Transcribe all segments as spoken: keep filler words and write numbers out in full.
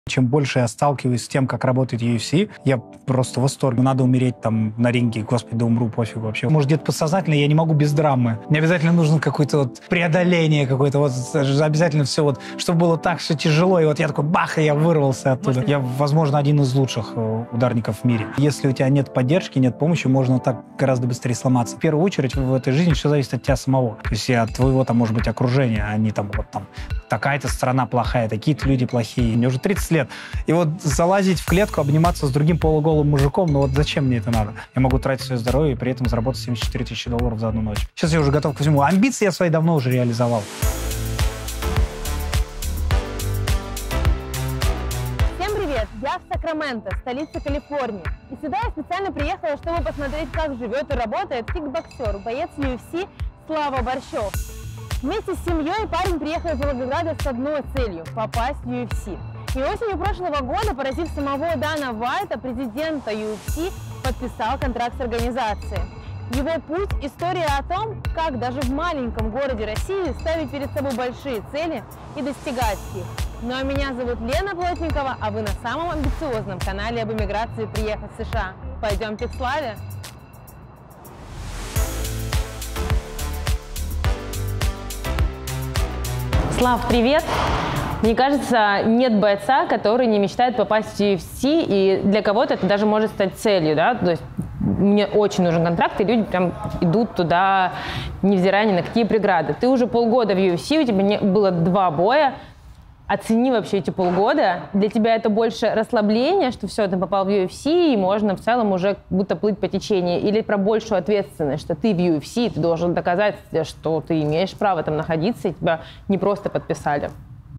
Чем больше я сталкиваюсь с тем, как работает ю эф си, я просто в восторге. Надо умереть там на ринге, господи, да умру, пофиг вообще. Может, где-то подсознательно я не могу без драмы. Мне обязательно нужно какое-то вот преодоление, какое-то вот обязательно все вот, чтобы было так все тяжело, и вот я такой бах, и я вырвался оттуда. Может, я, возможно, один из лучших ударников в мире. Если у тебя нет поддержки, нет помощи, можно так гораздо быстрее сломаться. В первую очередь в этой жизни все зависит от тебя самого. То есть от твоего, там, может быть, окружения, а не там вот там такая-то страна плохая, такие-то люди плохие. Мне уже тридцать лет. И вот залазить в клетку, обниматься с другим полуголым мужиком, ну вот зачем мне это надо? Я могу тратить свое здоровье и при этом заработать семьдесят четыре тысячи долларов за одну ночь. Сейчас я уже готов ко всему. Амбиции я свои давно уже реализовал. Всем привет! Я в Сакраменто, столице Калифорнии. И сюда я специально приехала, чтобы посмотреть, как живет и работает кикбоксер, боец ю эф си Слава Борщев. Вместе с семьей парень приехал из Волгограда с одной целью – попасть в ю эф си. И осенью прошлого года, поразив самого Дана Уайта, президента ю эф си, подписал контракт с организацией. Его путь – история о том, как даже в маленьком городе России ставить перед собой большие цели и достигать их. Ну а меня зовут Лена Плотникова, а вы на самом амбициозном канале об эмиграции «Приехать в США». Пойдемте к Славе! Слав, привет! Мне кажется, нет бойца, который не мечтает попасть в ю эф си, и для кого-то это даже может стать целью, да, то есть мне очень нужен контракт, и люди прям идут туда, невзирая ни на какие преграды. Ты уже полгода в ю эф си, у тебя не, было два боя. Оцени вообще эти полгода. Для тебя это больше расслабление, что все, ты попал в ю эф си, и можно в целом уже будто плыть по течению, или про большую ответственность, что ты в ю эф си, ты должен доказать, что ты имеешь право там находиться, и тебя не просто подписали.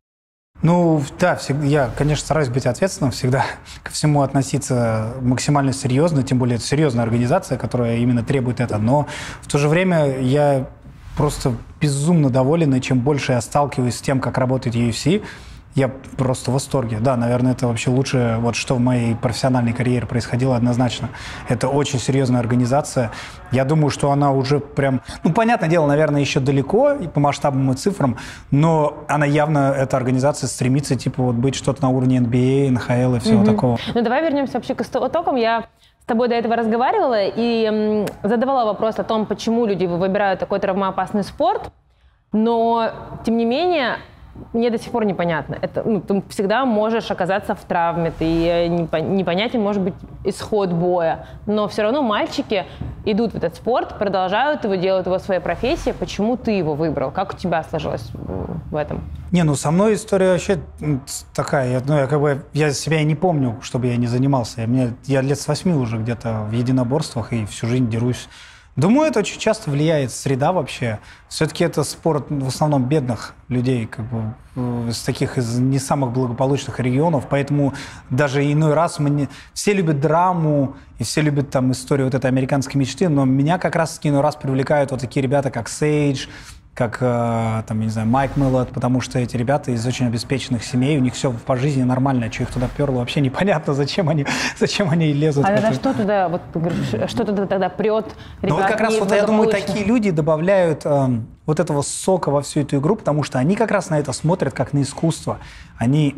Ну, да, всегда, я, конечно, стараюсь быть ответственным, всегда ко всему относиться максимально серьезно, тем более это серьезная организация, которая именно требует это, но в то же время я просто безумно доволен, и чем больше я сталкиваюсь с тем, как работает ю эф си, я просто в восторге. Да, наверное, это вообще лучшее, вот что в моей профессиональной карьере происходило однозначно. Это очень серьезная организация. Я думаю, что она уже прям... Ну, понятное дело, наверное, еще далеко и по масштабам и цифрам, но она явно, эта организация, стремится типа вот быть что-то на уровне эн би эй, эн эйч эл и всего mm-hmm. такого. Ну, давай вернемся вообще к истокам. Я с тобой до этого разговаривала и м, задавала вопрос о том, почему люди выбирают такой травмоопасный спорт, но, тем не менее, мне до сих пор непонятно. Это, ну, ты всегда можешь оказаться в травме, ты непонятен может быть исход боя, но все равно мальчики идут в этот спорт, продолжают его, делают его своей профессией. Почему ты его выбрал? Как у тебя сложилось в этом? Не, ну со мной история вообще такая. Я, ну, я как бы я себя и не помню, чтобы я не занимался. Я, мне, я лет с восьми уже где-то в единоборствах и всю жизнь дерусь. Думаю, это очень часто влияет среда вообще. Все-таки это спорт в основном бедных людей, как бы, из таких из не самых благополучных регионов. Поэтому даже иной раз мы не... все любят драму, и все любят там историю вот этой американской мечты, но меня как раз-таки иной раз привлекают вот такие ребята, как Сейдж, как, там, я не знаю, Майк Миллот, потому что эти ребята из очень обеспеченных семей, у них все по жизни нормально, что их туда перло, вообще непонятно, зачем они, зачем они лезут. А тогда что туда, вот, что туда тогда прет? Ну вот как раз, вот, я думаю, такие люди добавляют э, вот этого сока во всю эту игру, потому что они как раз на это смотрят как на искусство. Они...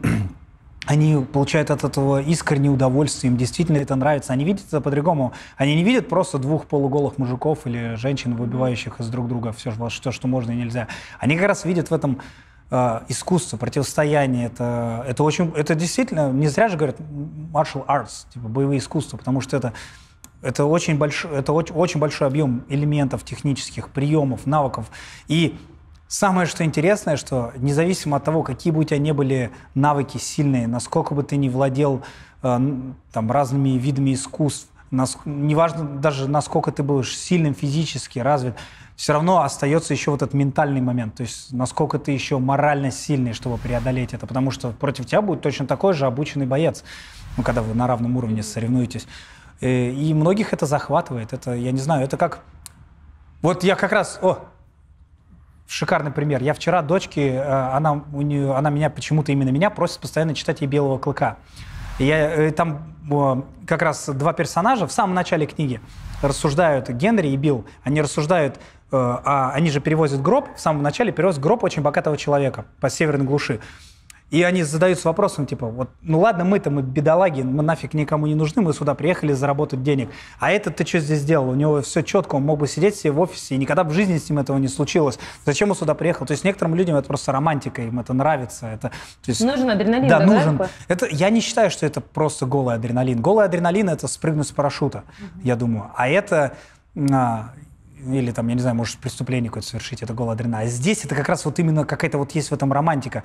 Они получают от этого искреннее удовольствие, им действительно это нравится. Они видят это по-другому. Они не видят просто двух полуголых мужиков или женщин, выбивающих из друг друга все, что, что можно и нельзя. Они как раз видят в этом э, искусство, противостояние. Это, это, очень, это действительно, не зря же говорят martial arts, типа боевые искусства, потому что это, это, очень, большой, это очень, очень большой объем элементов технических, приемов, навыков. И самое, что интересное, что независимо от того, какие бы у тебя ни были навыки сильные, насколько бы ты ни владел э, там, разными видами искусств, нас, неважно даже насколько ты будешь сильным физически развит, все равно остается еще вот этот ментальный момент, то есть насколько ты еще морально сильный, чтобы преодолеть это, потому что против тебя будет точно такой же обученный боец, ну, когда вы на равном уровне соревнуетесь. И, и многих это захватывает, это, я не знаю, это как... Вот я как раз... О, шикарный пример. Я вчера дочке, она, у нее, она меня почему-то именно меня просит постоянно читать ей «Белого клыка». И я, и там как раз два персонажа в самом начале книги рассуждают, Генри и Билл, они рассуждают, а они же перевозят гроб, в самом начале перевозят гроб очень богатого человека по северной глуши. И они задаются вопросом, типа, вот, ну ладно, мы-то, мы бедолаги, мы нафиг никому не нужны, мы сюда приехали заработать денег. А этот ты что здесь сделал? У него все четко, он мог бы сидеть себе в офисе, и никогда в жизни с ним этого не случилось. Зачем он сюда приехал? То есть некоторым людям это просто романтика, им это нравится. Это, то есть, нужен адреналин. Да, да, нужен. да, Это, я не считаю, что это просто голый адреналин. Голый адреналин – это спрыгнуть с парашюта, mm-hmm. я думаю. А это... А, или там, я не знаю, может, преступление какое-то совершить, это голый адреналин. А здесь это как раз вот именно какая-то вот есть в этом романтика.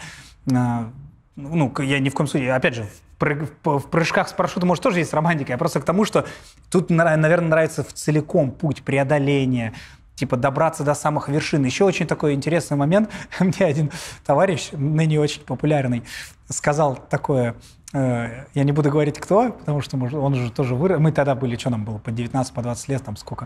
Ну, я ни в коем случае, опять же, в, прыг, в прыжках с парашютом, может, тоже есть романтика. Я просто к тому, что тут, наверное, нравится в целиком путь преодоления, типа добраться до самых вершин. Еще очень такой интересный момент. Мне один товарищ, ныне очень популярный, сказал такое... Я не буду говорить, кто, потому что он же тоже вырос. Мы тогда были, что нам было, по девятнадцать, по двадцать лет, там сколько.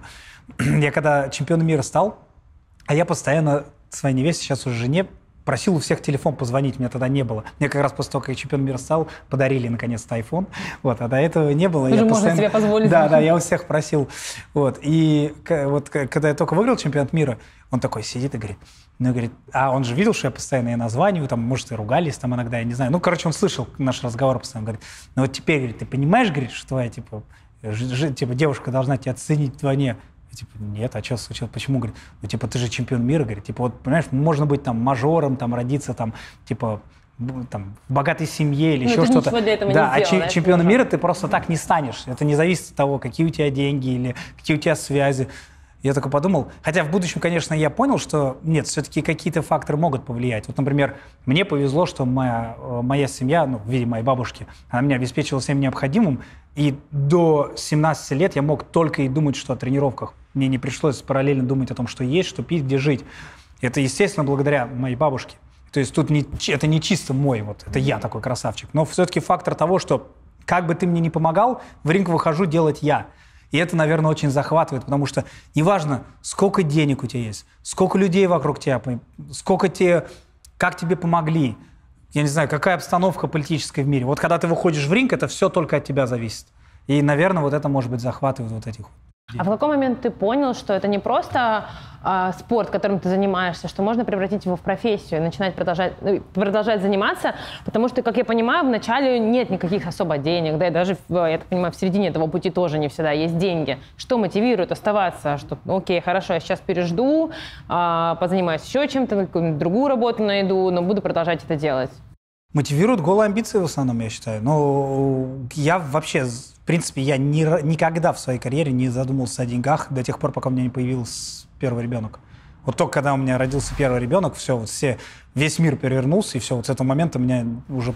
Я когда чемпионом мира стал, а я постоянно своей невесте, сейчас уже жене, просил у всех телефон позвонить, меня тогда не было. Мне как раз после того, как я чемпионом мира стал, подарили наконец-то iPhone. Вот, а до этого не было. Ты я же постоянно... можно себе позволить. Да, да, я у всех просил. Вот, и вот когда я только выиграл чемпионат мира, он такой сидит и говорит, ну, говорит, а он же видел, что я постоянно ей названиваю, там, может, и ругались там иногда, я не знаю. Ну, короче, он слышал наш разговор постоянно, говорит, ну, вот теперь, говорит, ты понимаешь, говорит, что твоя, типа, ж, типа девушка должна тебя оценить вдвойне? Типа, нет, а что случилось? Почему? Говорит, ну, типа, ты же чемпион мира, говорит, типа, вот, понимаешь, можно быть там мажором, там, родиться там, типа, там, в богатой семье или ну, еще что-то. Да, а ч- чемпионом мира ты просто так не станешь. Это не зависит от того, какие у тебя деньги или какие у тебя связи. Я только подумал, хотя в будущем, конечно, я понял, что нет, все-таки какие-то факторы могут повлиять. Вот, например, мне повезло, что моя, моя семья, ну, в виде моей бабушки, она меня обеспечивала всем необходимым, и до семнадцати лет я мог только и думать, что о тренировках. Мне не пришлось параллельно думать о том, что есть, что пить, где жить. Это, естественно, благодаря моей бабушке. То есть тут не, это не чисто мой, вот, это я такой красавчик. Но все-таки фактор того, что как бы ты мне ни помогал, в ринг выхожу делать я. И это, наверное, очень захватывает, потому что неважно, сколько денег у тебя есть, сколько людей вокруг тебя, сколько тебе, как тебе помогли, я не знаю, какая обстановка политическая в мире. Вот когда ты выходишь в ринг, это все только от тебя зависит. И, наверное, вот это, может быть, захватывает вот этих. А в какой момент ты понял, что это не просто э, спорт, которым ты занимаешься, что можно превратить его в профессию и начинать продолжать, продолжать заниматься? Потому что, как я понимаю, вначале нет никаких особо денег, да, и даже, я так понимаю, в середине этого пути тоже не всегда есть деньги. Что мотивирует оставаться? Что, окей, хорошо, я сейчас пережду, э, позанимаюсь еще чем-то, какую-нибудь другую работу найду, но буду продолжать это делать. Мотивируют голые амбиции в основном, я считаю. Но я вообще, в принципе, я ни, никогда в своей карьере не задумывался о деньгах до тех пор, пока у меня не появился первый ребенок. Вот только когда у меня родился первый ребенок, все, вот все, весь мир перевернулся, и все, вот с этого момента меня уже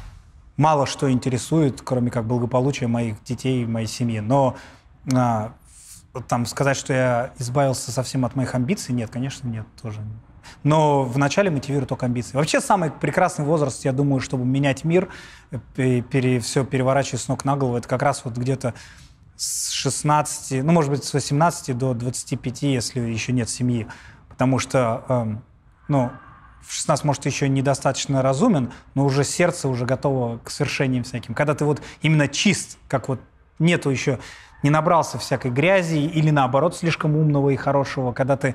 мало что интересует, кроме как благополучия моих детей и моей семьи. Но а, там сказать, что я избавился совсем от моих амбиций, нет, конечно, нет, тоже нет. Но вначале мотивирует только амбиции. Вообще самый прекрасный возраст, я думаю, чтобы менять мир, пере, все переворачивать с ног на голову, это как раз вот где-то с шестнадцати, ну, может быть, с восемнадцати до двадцати пяти, если еще нет семьи. Потому что, э, ну, в шестнадцать, может, еще недостаточно разумен, но уже сердце уже готово к свершениям всяким. Когда ты вот именно чист, как вот нету еще, не набрался всякой грязи или, наоборот, слишком умного и хорошего, когда ты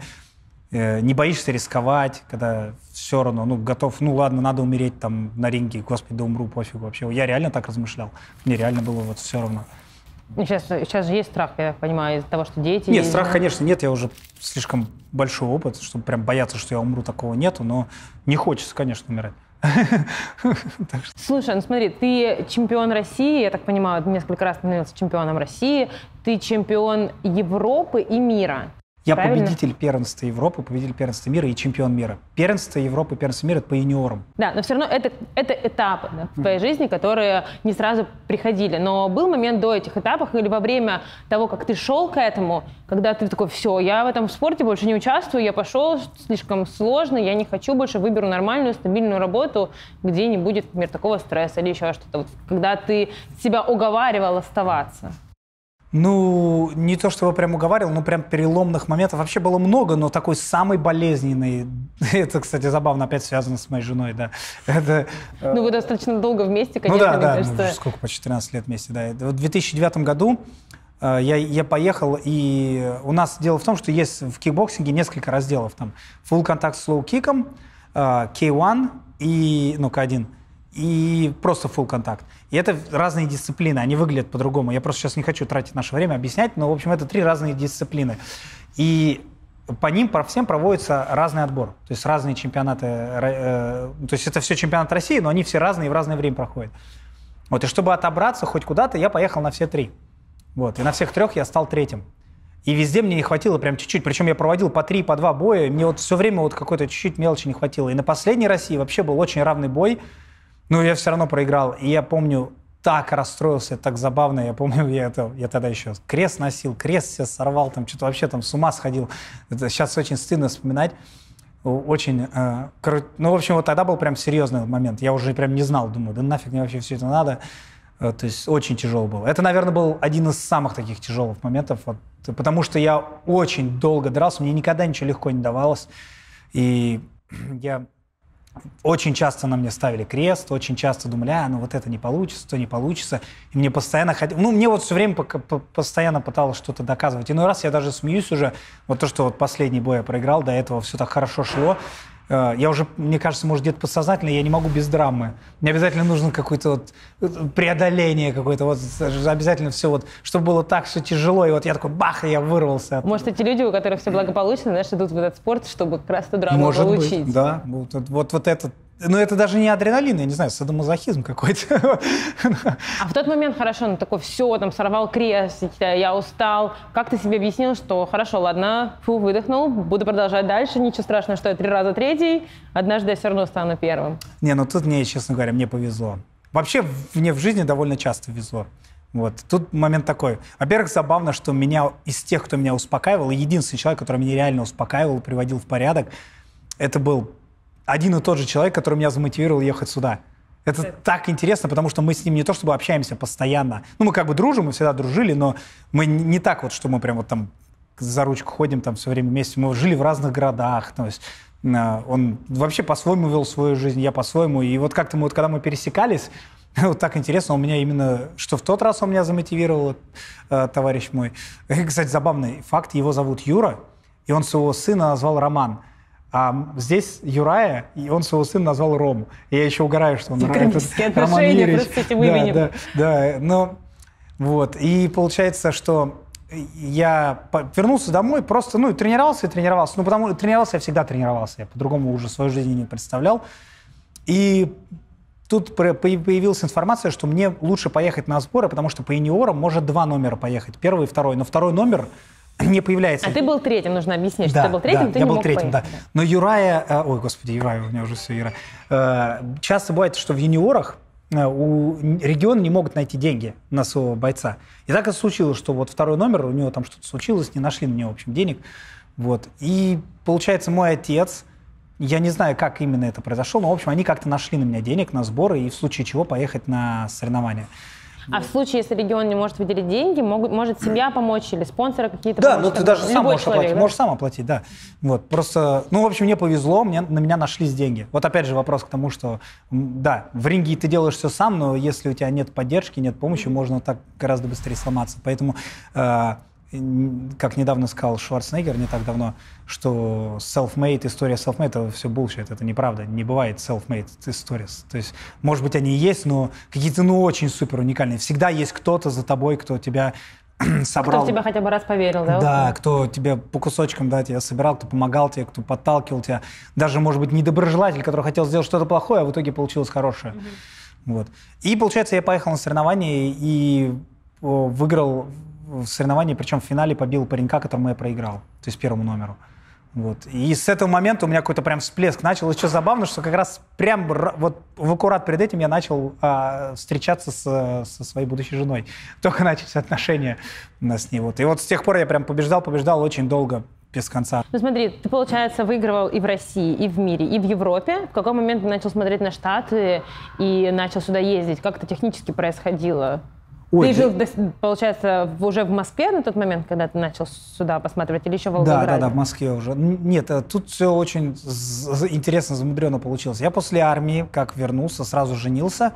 не боишься рисковать, когда все равно, ну, готов, ну, ладно, надо умереть там на ринге, господи, да умру, пофигу вообще. Я реально так размышлял. Мне реально было вот все равно. Сейчас, сейчас же есть страх, я понимаю, из-за того, что дети... Нет, страх, конечно, нет. Я уже слишком большой опыт, чтобы прям бояться, что я умру, такого нету, но не хочется, конечно, умирать. Слушай, ну смотри, ты чемпион России, я так понимаю, несколько раз становился чемпионом России, ты чемпион Европы и мира. Я Правильно? Победитель первенства Европы, победитель первенства мира и чемпион мира. Первенство Европы, первенство мира – это по юниорам. Да, но все равно это, это этапы, да, в твоей жизни, которые не сразу приходили. Но был момент до этих этапов или во время того, как ты шел к этому, когда ты такой, все, я в этом спорте больше не участвую, я пошел, слишком сложно, я не хочу больше, выберу нормальную, стабильную работу, где не будет, например, такого стресса или еще что-то. Вот, когда ты себя уговаривал оставаться. Ну, не то чтобы прям уговаривал, но прям переломных моментов вообще было много, но такой самый болезненный, это, кстати, забавно, опять связано с моей женой, да. Это, ну, вы достаточно долго вместе, конечно, ну, да, мне да, кажется. Ну, сколько, по четырнадцать лет вместе, да. В две тысячи девятом году я, я поехал, и у нас дело в том, что есть в кикбоксинге несколько разделов, там, full контакт с лоу-киком, кей один и, ну, К один, и просто full контакт. И это разные дисциплины, они выглядят по-другому. Я просто сейчас не хочу тратить наше время объяснять, но, в общем, это три разные дисциплины. И по ним, по всем проводится разный отбор. То есть разные чемпионаты, э, то есть это все чемпионат России, но они все разные и в разное время проходят. Вот, и чтобы отобраться хоть куда-то, я поехал на все три. Вот, и на всех трех я стал третьим. И везде мне не хватило прям чуть-чуть. Причем я проводил по три, по два боя, и мне вот все время вот какой-то чуть-чуть мелочи не хватило. И на последней России вообще был очень равный бой, но я все равно проиграл. И я помню, так расстроился, так забавно. Я помню, я, это, я тогда еще крест носил, крест себе сорвал, там что-то вообще там с ума сходил. Это сейчас очень стыдно вспоминать. Очень, э, короче, ну, в общем, вот тогда был прям серьезный момент. Я уже прям не знал, думаю, да нафиг мне вообще все это надо. Э, то есть очень тяжело было. Это, наверное, был один из самых таких тяжелых моментов, вот, потому что я очень долго дрался, мне никогда ничего легко не давалось. И я... Очень часто на мне ставили крест, очень часто думали, а, ну вот это не получится, то не получится. И мне постоянно хотелось... Ну, мне вот все время постоянно пыталось что-то доказывать. Иной раз я даже смеюсь уже. Вот то, что вот последний бой я проиграл, до этого все так хорошо шло. Я уже, мне кажется, может, где-то подсознательно, я не могу без драмы. Мне обязательно нужно какое-то вот преодоление какое-то, вот обязательно все вот, чтобы было так все тяжело, и вот я такой, бах, и я вырвался. Может, эти люди, у которых все благополучно, знаешь, идут в этот спорт, чтобы как раз эту драму может получить. Быть, да. Вот, вот, вот это... Ну, это даже не адреналин, я не знаю, садомазохизм какой-то. А в тот момент, хорошо, ну такой, все, там, сорвал крест, я устал. Как ты себе объяснил, что хорошо, ладно, фу, выдохнул, буду продолжать дальше, ничего страшного, что я три раза третий, однажды я все равно стану первым? Не, ну тут мне, честно говоря, мне повезло. Вообще, мне в жизни довольно часто везло. Вот. Тут момент такой. Во-первых, забавно, что меня из тех, кто меня успокаивал, единственный человек, который меня реально успокаивал, приводил в порядок, это был один и тот же человек, который меня замотивировал ехать сюда. Это да. Так интересно, потому что мы с ним не то чтобы общаемся постоянно. Ну, мы как бы дружим, мы всегда дружили, но мы не так вот, что мы прям вот там за ручку ходим там все время вместе. Мы жили в разных городах. То есть он вообще по-своему вел свою жизнь, я по-своему. И вот как-то мы, вот, когда мы пересекались, вот так интересно, у меня именно, что в тот раз он меня замотивировал, э, товарищ мой. И, кстати, забавный факт, его зовут Юра, и он своего сына назвал Роман. А здесь Юрая, и он своего сына назвал Ром. И я еще угораю, что он Кармические отношения просто с этим именем. Да, да, да. Но, вот. И получается, что я вернулся домой, просто, ну, тренировался и тренировался. Ну, потому что тренировался я всегда тренировался. Я по-другому уже свою жизнь не представлял. И тут появилась информация, что мне лучше поехать на сборы, потому что по юниорам может два номера поехать. Первый и второй. Но второй номер не появляется. А ты был третьим, нужно объяснить, да, что ты был третьим, да, ты я не был мог третьим, поехать. Да. Но Юрая, э, ой, господи, Юрая, у меня уже все Юра. Э, часто бывает, что в юниорах э, у региона не могут найти деньги на своего бойца. И так и случилось, что вот второй номер, у него там что-то случилось, не нашли на него, в общем, денег. Вот. И получается, мой отец, я не знаю, как именно это произошло, но, в общем, они как-то нашли на меня денег на сборы и в случае чего поехать на соревнования. А в случае, если регион не может выделить деньги, могут, может семья помочь или спонсоры какие-то да, помочь? Да, ну ты даже сам можешь человек, оплатить, да? можешь сам оплатить, да. Вот, просто, ну, в общем, мне повезло, мне, на меня нашлись деньги. Вот опять же вопрос к тому, что, да, в ринге ты делаешь все сам, но если у тебя нет поддержки, нет помощи, mm-hmm. можно так гораздо быстрее сломаться. Поэтому, э, как недавно сказал Шварценеггер, не так давно, что self-made, история self-made, это все bullshit, это неправда, не бывает self-made stories. То есть, может быть, они и есть, но какие-то, ну, очень супер уникальные. Всегда есть кто-то за тобой, кто тебя собрал. Кто в тебя хотя бы раз поверил, да? Да, кто тебя по кусочкам, да, тебя собирал, кто помогал тебе, кто подталкивал тебя. Даже, может быть, недоброжелатель, который хотел сделать что-то плохое, а в итоге получилось хорошее. Mm-hmm. Вот. И, получается, я поехал на соревнования и выиграл в соревновании, причем в финале побил паренька, которому я проиграл, то есть первому номеру. Вот. И с этого момента у меня какой-то прям всплеск начал. И что забавно, что как раз прям вот в аккурат перед этим я начал а, встречаться с, со своей будущей женой. Только начались отношения с ней. Вот. И вот с тех пор я прям побеждал, побеждал очень долго, без конца. Ну смотри, ты, получается, выигрывал и в России, и в мире, и в Европе. В какой момент ты начал смотреть на Штаты и начал сюда ездить? Как это технически происходило? Ой, ты да. жил, получается, уже в Москве на тот момент, когда ты начал сюда посматривать, или еще в Волгограде? Да, да, да, в Москве уже. Нет, тут все очень интересно, замудренно получилось. Я после армии, как вернулся, сразу женился.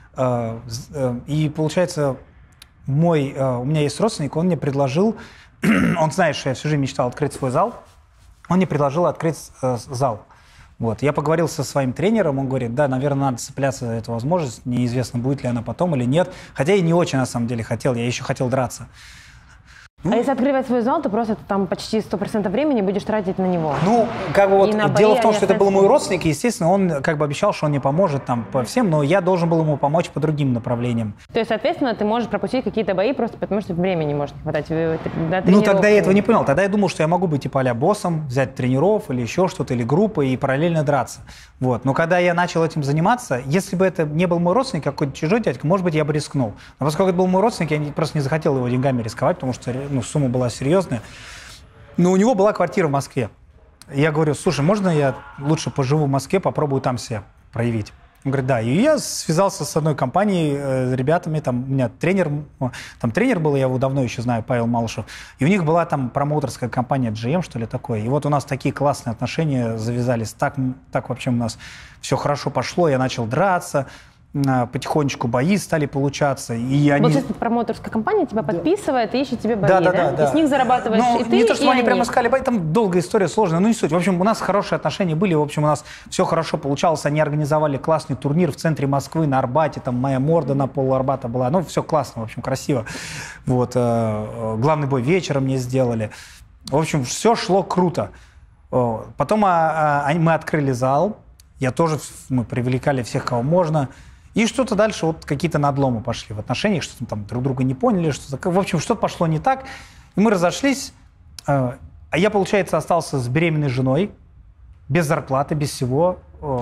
И, получается, мой, у меня есть родственник, он мне предложил, он знает, что я всю жизнь мечтал открыть свой зал, он мне предложил открыть зал. Вот. Я поговорил со своим тренером, он говорит, да, наверное, надо цепляться за эту возможность, неизвестно, будет ли она потом или нет. Хотя я не очень, на самом деле, хотел, я еще хотел драться. А если открывать свой зал, то просто ты там почти сто процентов времени будешь тратить на него. Ну, как бы вот бои, дело в том, что это был мой остальные. родственник, и, естественно, он как бы обещал, что он мне поможет там по всем, но я должен был ему помочь по другим направлениям. То есть, соответственно, ты можешь пропустить какие-то бои просто потому, что времени может не хватать. Ну, тогда я этого не понял. Тогда я думал, что я могу быть типа а-ля боссом, взять тренеров или еще что-то, или группы и параллельно драться. Вот. Но когда я начал этим заниматься, если бы это не был мой родственник, а какой-то чужой дядька, может быть, я бы рискнул. Но поскольку это был мой родственник, я не- просто не захотел его деньгами рисковать, потому что ну, сумма была серьезная. Но у него была квартира в Москве. Я говорю, слушай, можно я лучше поживу в Москве, попробую там себя проявить? Он говорит, да. И я связался с одной компанией, э, ребятами, там у меня тренер, там тренер был, я его давно еще знаю, Павел Малышев, и у них была там промоутерская компания джи эм, что ли, такое. И вот у нас такие классные отношения завязались, так, так вообще у нас все хорошо пошло, я начал драться, потихонечку бои стали получаться. И они... Вот эта промоутерская компания тебя подписывает и ищет тебе бои, да? Да, да? да, да. И с них зарабатываешь ну, и ты, не то, что и они они. прямо искали бои, там долгая история, сложная, но не суть. В общем, у нас хорошие отношения были, в общем, у нас все хорошо получалось. Они организовали классный турнир в центре Москвы, на Арбате, там моя морда на полу Арбата была. Ну, все классно, в общем, красиво. Вот. Э, главный бой вечером мне сделали. В общем, все шло круто. Потом а, а, мы открыли зал. Я тоже, мы привлекали всех, кого можно. И что-то дальше, вот какие-то надломы пошли в отношениях, что-то там друг друга не поняли, что-то, в общем, что-то пошло не так. И мы разошлись, а я, получается, остался с беременной женой, без зарплаты, без всего.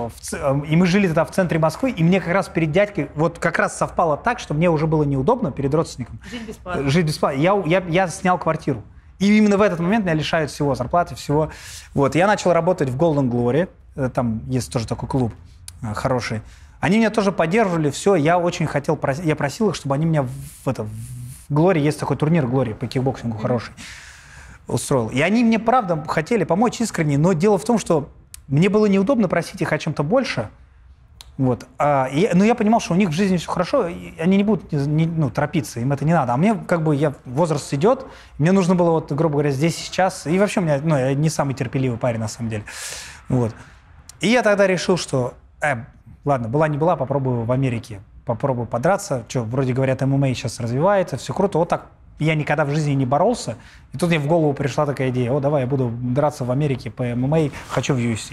И мы жили тогда в центре Москвы, и мне как раз перед дядькой, вот как раз совпало так, что мне уже было неудобно перед родственником. Жить бесплатно. Жить бесплатно. Я, я, я снял квартиру. И именно в этот момент меня лишают всего, зарплаты, всего. Вот. Я начал работать в Golden Glory, там есть тоже такой клуб хороший. Они меня тоже поддерживали, все, я очень хотел, я просил их, чтобы они меня в, это, в Глории, есть такой турнир Глории по кикбоксингу mm-hmm. хороший, устроил. И они мне, правда, хотели помочь искренне, но дело в том, что мне было неудобно просить их о чем-то больше, вот. А, и, но я понимал, что у них в жизни все хорошо, и они не будут не, ну, торопиться, им это не надо. А мне, как бы, я, возраст идет, мне нужно было, вот, грубо говоря, здесь и сейчас, и вообще у меня, ну, я не самый терпеливый парень, на самом деле. Вот. И я тогда решил, что... Э, Ладно, была не была, попробую в Америке, попробую подраться. Что, вроде говорят, эм эм а сейчас развивается, все круто. Вот так я никогда в жизни не боролся. И тут мне в голову пришла такая идея, о, давай я буду драться в Америке по эм эм а, хочу в ю эф си.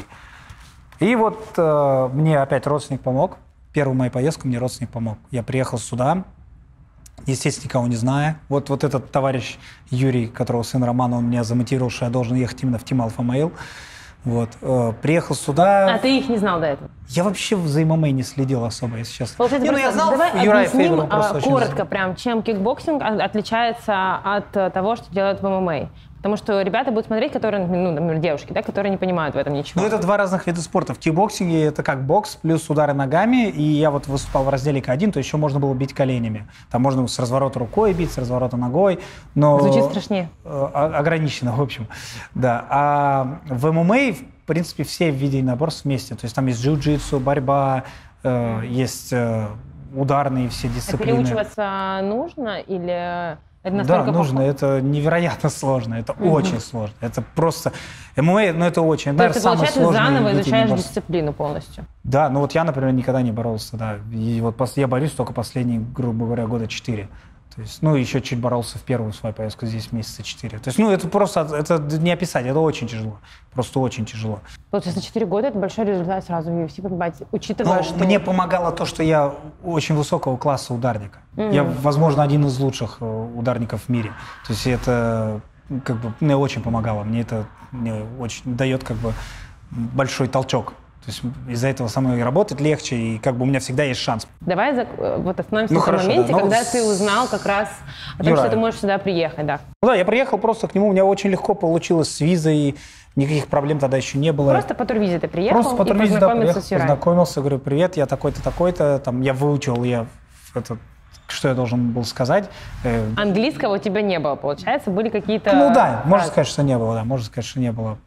И вот э, мне опять родственник помог. Первую мою поездку мне родственник помог. Я приехал сюда, естественно, никого не зная. Вот, вот этот товарищ Юрий, которого сын Романа, он меня замотивировал, что я должен ехать именно в Team Alpha Male. Вот. Э, приехал сюда. А ты их не знал до этого? Я вообще за эм эм а не следил особо, если честно. Получается, не, ну, я знал, давай Юрай объясним Фейгл, а, очень коротко знал. прям, чем кикбоксинг отличается от того, что делают в эм эм а. Потому что ребята будут смотреть, которые, ну, например, девушки, да, которые не понимают в этом ничего. Ну, это два разных вида спорта. В кикбоксинге это как бокс плюс удары ногами, и я вот выступал в разделе ка один, то еще можно было бить коленями. Там можно с разворота рукой бить, с разворота ногой, но... Звучит страшнее. Ограничено, в общем. Да. А в эм эм а, в принципе, все виды единоборств вместе. То есть там есть джиу-джитсу, борьба, э, есть э, ударные все дисциплины. А переучиваться нужно или... Это да, нужно. Похож? Это невероятно сложно. Это угу. очень сложно. Это просто... эм эм а, ну, это очень... То есть ты, получается, заново изучаешь единоборств. дисциплину полностью? Да, ну вот я, например, никогда не боролся, да. И вот я борюсь только последние, грубо говоря, года четыре. То есть, ну, еще чуть боролся в первую свою поездку, здесь месяца четыре. То есть, ну, это просто, это не описать, это очень тяжело. Просто очень тяжело. Получается, четыре года это большой результат сразу в ю эф си побывать, учитывая, ну, что... Мне помогало то, что я очень высокого класса ударника. Mm-hmm. Я, возможно, один из лучших ударников в мире. То есть, это как бы мне очень помогало. Мне это мне очень дает как бы большой толчок. То есть из-за этого со мной работать легче, и как бы у меня всегда есть шанс. Давай за, вот остановимся ну, на хорошо, моменте, да. когда ну, ты узнал как раз о том, Юра. что ты можешь сюда приехать, да. Ну да, я приехал просто к нему, у меня очень легко получилось с визой, никаких проблем тогда еще не было. Просто по турвизе ты приехал просто по и турвизе, познакомился да, с Юраем? Познакомился, говорю, привет, я такой-то, такой-то, там, я выучил, я это, что я должен был сказать. Английского у тебя не было, получается, были какие-то... Ну да, можно сказать, что не было, да, можно сказать, что не было.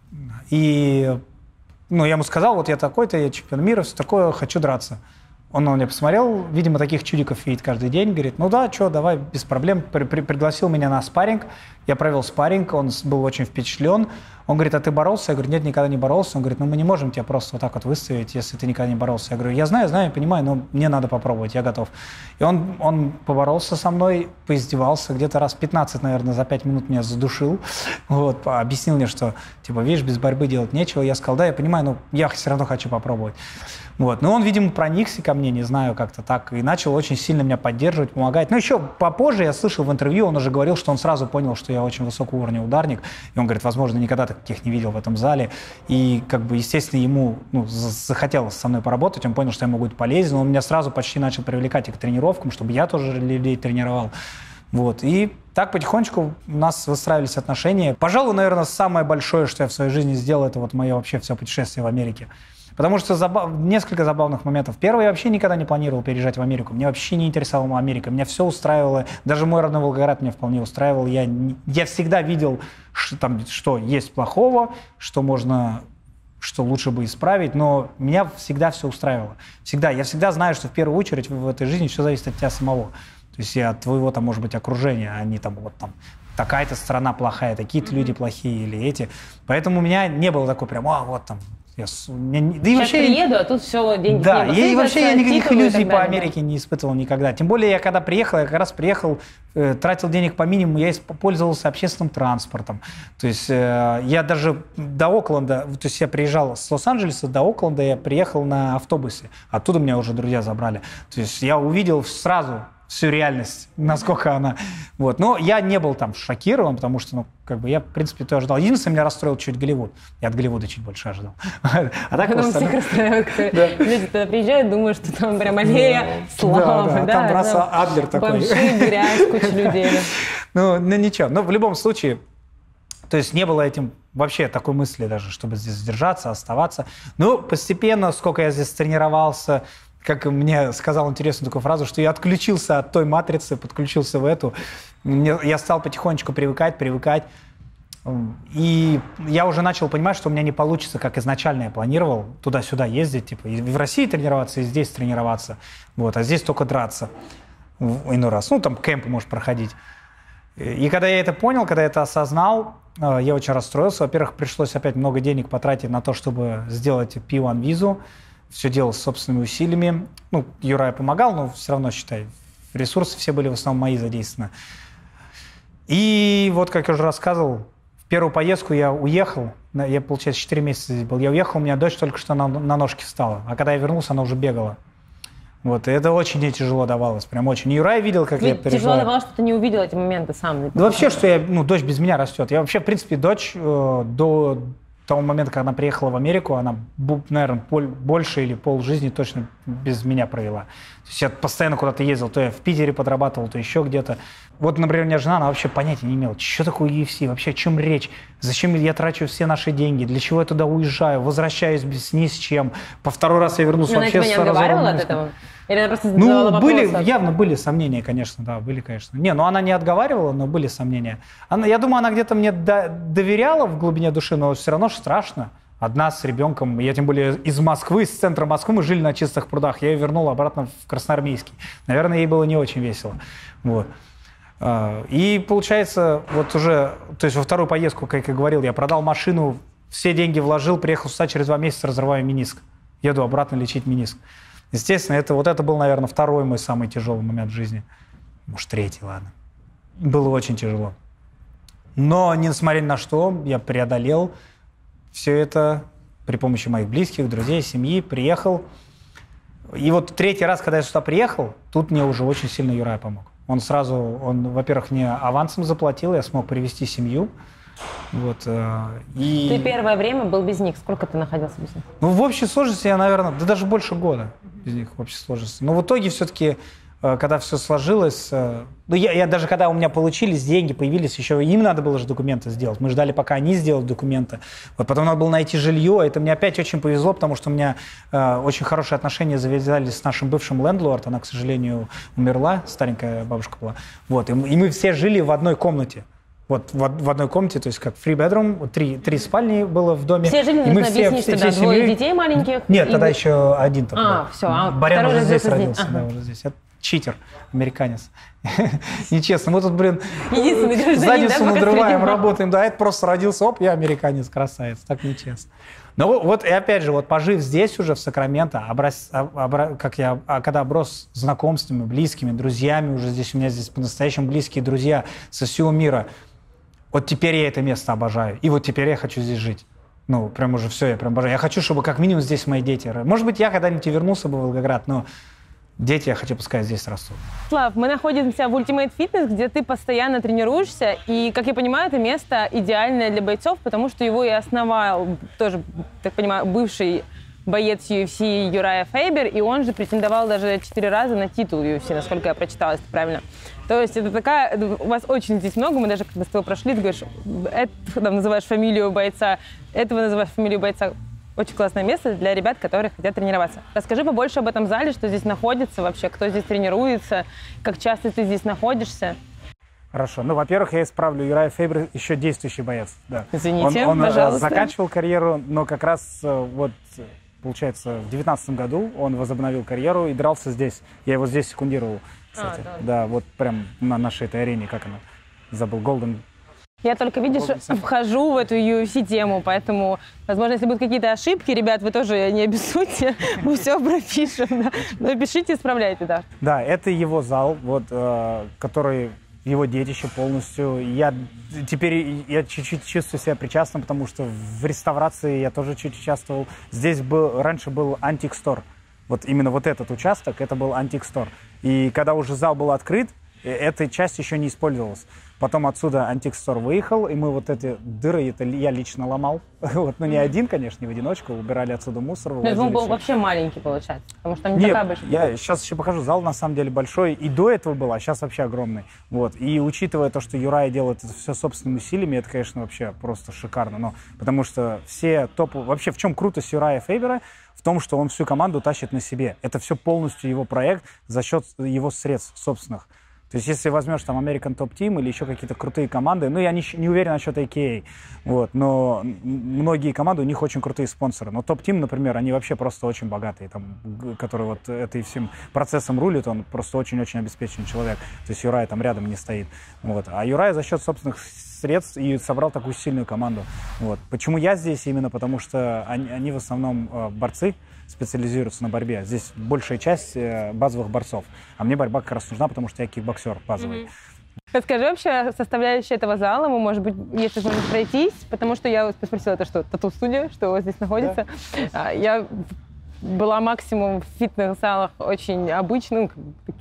И... Ну, я ему сказал, вот я такой-то, я чемпион мира, все такое, хочу драться. Он на меня посмотрел, видимо, таких чудиков видит каждый день, говорит, ну да, что, давай, без проблем. При -при Пригласил меня на спарринг, я провел спарринг, он был очень впечатлен. Он говорит, а ты боролся? Я говорю, нет, никогда не боролся. Он говорит, ну мы не можем тебя просто вот так вот выставить, если ты никогда не боролся. Я говорю, я знаю, знаю, понимаю, но мне надо попробовать, я готов. И он, он поборолся со мной, поиздевался, где-то раз пятнадцать, наверное, за пять минут меня задушил. Вот, объяснил мне, что, типа, видишь, без борьбы делать нечего. Я сказал, да, я понимаю, но я все равно хочу попробовать. Вот. Но он, видимо, проникся ко мне, не знаю, как-то так, и начал очень сильно меня поддерживать, помогать. Но еще попозже я слышал в интервью, он уже говорил, что он сразу понял, что я очень высокого уровня ударник. И он говорит, возможно, никогда таких не видел в этом зале. И, как бы, естественно, ему ну, захотелось со мной поработать, он понял, что я могу быть полезен. Он меня сразу почти начал привлекать и к тренировкам, чтобы я тоже людей тренировал. Вот. И так потихонечку у нас выстраивались отношения. Пожалуй, наверное, самое большое, что я в своей жизни сделал, это вот мое вообще все путешествие в Америке. Потому что забав... несколько забавных моментов. Первый, я вообще никогда не планировал переезжать в Америку. Меня вообще не интересовала Америка. Меня все устраивало. Даже мой родной Волгоград меня вполне устраивал. Я, я всегда видел, что, там, что есть плохого, что можно... что лучше бы исправить, но меня всегда все устраивало. Всегда. Я всегда знаю, что в первую очередь в этой жизни все зависит от тебя самого. То есть и от твоего, там, может быть, окружения, а не там вот там такая-то страна плохая, такие-то mm-hmm. люди плохие или эти. Поэтому у меня не было такой прям, а вот там... Я, я, да и Сейчас вообще, приеду, а тут все деньги. Да, и вообще я никаких иллюзий по далее, Америке да. не испытывал никогда. Тем более я когда приехал, я как раз приехал, э, тратил денег по минимуму, я пользовался общественным транспортом. То есть э, я даже до Окленда, то есть я приезжал с Лос-Анджелеса до Окленда, я приехал на автобусе. Оттуда меня уже друзья забрали. То есть я увидел сразу всю реальность, насколько она... Вот. Но я не был там шокирован, потому что, ну, как бы я, в принципе, то ожидал. Единственное, меня расстроил чуть Голливуд. Я от Голливуда чуть больше ожидал. А так ну, всех расстраивает. Люди туда приезжают, думают, что там прям аллея славы. Там просто Адлер такой. Бомжи, грязь, куча людей. Ну, ничего. Но в любом случае, то есть не было этим вообще такой мысли даже, чтобы здесь задержаться, оставаться. Ну, постепенно, сколько я здесь тренировался, как мне сказал интересную такую фразу, что я отключился от той матрицы, подключился в эту. Я стал потихонечку привыкать, привыкать. И я уже начал понимать, что у меня не получится, как изначально я планировал, туда-сюда ездить, типа, и в России тренироваться, и здесь тренироваться. Вот, а здесь только драться иной раз. Ну, там кемп может проходить. И когда я это понял, когда я это осознал, я очень расстроился. Во-первых, пришлось опять много денег потратить на то, чтобы сделать пи один визу. Все делал собственными усилиями. Ну, Юрай помогал, но все равно, считай, ресурсы все были в основном мои задействованы. И вот, как я уже рассказывал, в первую поездку я уехал, я, получается, четыре месяца здесь был. Я уехал, у меня дочь только что на, на ножки встала, а когда я вернулся, она уже бегала. Вот, и это очень мне тяжело давалось, прям очень. И Юрай видел, как Ведь я переживаю. Тяжело давалось, что ты не увидел эти моменты сам. Да вообще, что я, ну, дочь без меня растет. Я вообще, в принципе, дочь э, до... того момента, когда она приехала в Америку, она, наверное, больше или полжизни точно без меня провела. То есть я постоянно куда-то ездил, то я в Питере подрабатывал, то еще где-то. Вот, например, у меня жена, она вообще понятия не имела, что такое ю эф си, вообще о чем речь, зачем я трачу все наши деньги, для чего я туда уезжаю, возвращаюсь без, ни с чем. По второй раз я вернулся она вообще с разорванным. Она тебя не отговаривала от этого? Или она просто задавала ну, были, вопросы? явно были сомнения, конечно, да, были, конечно. Не, ну она не отговаривала, но были сомнения. Она, я думаю, она где-то мне до, доверяла в глубине души, но все равно страшно. Одна с ребенком, я тем более из Москвы, из центра Москвы, мы жили на Чистых прудах, я ее вернул обратно в Красноармейский. Наверное, ей было не очень весело. Вот. И получается, вот уже, то есть во вторую поездку, как я говорил, я продал машину, все деньги вложил, приехал сюда, через два месяца разрываю мениск. Еду обратно лечить мениск. Естественно, это, вот это был, наверное, второй мой самый тяжелый момент в жизни. Может, третий, ладно. Было очень тяжело. Но, несмотря ни на что, я преодолел все это при помощи моих близких, друзей, семьи, приехал. И вот третий раз, когда я сюда приехал, тут мне уже очень сильно Юрай помог. Он сразу, он, во-первых, мне авансом заплатил, я смог привезти семью. Вот, и... Ты первое время был без них. Сколько ты находился без них? Ну, в общей сложности я, наверное, да даже больше года без них в общей сложности. Но в итоге все-таки, когда все сложилось, ну, я, я даже когда у меня получились деньги, появились еще, им надо было же документы сделать. Мы ждали, пока они сделают документы. Вот потом надо было найти жилье. Это мне опять очень повезло, потому что у меня э, очень хорошие отношения завязались с нашим бывшим лендлорд. Она, к сожалению, умерла, старенькая бабушка была. Вот, и, и мы все жили в одной комнате. Вот в, в одной комнате, то есть как free bedroom, три, три спальни было в доме. Все жили, нужно объяснить, что двое детей маленьких? Нет, и... тогда еще один только. А, был. все, а Барян уже здесь родился, ага. да, уже здесь. читер, американец. Нечестно. Мы тут, блин, задницу надрываем, работаем. Да, это просто родился, оп, я американец, красавец. Так нечестно. Но вот, и опять же, вот пожив здесь уже, в Сакраменто, образ, обра, как я, когда оброс знакомствами, близкими, друзьями, уже здесь у меня здесь по-настоящему близкие друзья со всего мира, вот теперь я это место обожаю. И вот теперь я хочу здесь жить. Ну, прям уже все, я прям обожаю. Я хочу, чтобы как минимум здесь мои дети. Может быть, я когда-нибудь и вернулся бы в Волгоград, но дети, я хочу, пускай здесь растут. Слав, мы находимся в Ultimate Fitness, где ты постоянно тренируешься. И, как я понимаю, это место идеальное для бойцов, потому что его и основал тоже, так понимаю, бывший боец ю эф си Юрайя Фейбер, и он же претендовал даже четыре раза на титул ю эф си, насколько я прочитала, если правильно. То есть это такая... У вас очень здесь много, мы даже когда с тобой прошли, ты говоришь, это, там, называешь фамилию бойца, этого называешь фамилию бойца. Очень классное место для ребят, которые хотят тренироваться. Расскажи побольше об этом зале, что здесь находится вообще, кто здесь тренируется, как часто ты здесь находишься. Хорошо. Ну, во-первых, я исправлю. Юрай Фейбер еще действующий боец. Да. Извините, он, он пожалуйста. заканчивал карьеру, но как раз вот, получается, в две тысячи девятнадцатом году он возобновил карьеру и дрался здесь. Я его здесь секундировал, кстати. А, да. да, вот прям на нашей этой арене, как она, забыл, Golden. Я только, видишь, вхожу в эту ю эф си-тему, поэтому, возможно, если будут какие-то ошибки, ребят, вы тоже не обессудьте, мы все пропишем, да. Но пишите, исправляйте, да. Да, это его зал, вот, э, который его детище полностью. Я теперь я чуть-чуть чувствую себя причастным, потому что в реставрации я тоже чуть участвовал. Здесь был, раньше был Antique Store. Вот именно вот этот участок, это был Antique Store. И когда уже зал был открыт, эта часть еще не использовалась. Потом отсюда Antique Store выехал, и мы вот эти дыры, это я лично ломал. Вот, ну, не один, конечно, не в одиночку, убирали отсюда мусор. Но он был вообще маленький, получается, потому что там не Нет, такая большая. Я сейчас еще покажу, зал на самом деле большой, и до этого был, а сейчас вообще огромный. Вот. И учитывая то, что Юрай делает это все собственными усилиями, это, конечно, вообще просто шикарно. Но, потому что все топы... Вообще, в чем крутость Юрая Фейбера? В том, что он всю команду тащит на себе. Это все полностью его проект за счет его средств собственных. То есть, если возьмешь там American Top Team или еще какие-то крутые команды, ну, я не, не уверен насчет эй кей эй, вот, но многие команды, у них очень крутые спонсоры. Но Top Team, например, они вообще просто очень богатые, там, которые вот этой всем процессом рулит, он просто очень-очень обеспеченный человек. То есть, Юрай там рядом не стоит. Вот. А Юрай за счет собственных средств и собрал такую сильную команду. Вот. Почему я здесь? Именно потому, что они, они в основном э, борцы, специализируются на борьбе. Здесь большая часть э, базовых борцов. А мне борьба как раз нужна, потому что я кикбоксер базовый. Mm-hmm. Расскажи вообще составляющие этого зала. Мы, может быть, если сможем пройтись, потому что я спросила, это что, тату-студия, что у вас здесь находится. Да. Я была максимум в фитнес-залах очень обычных,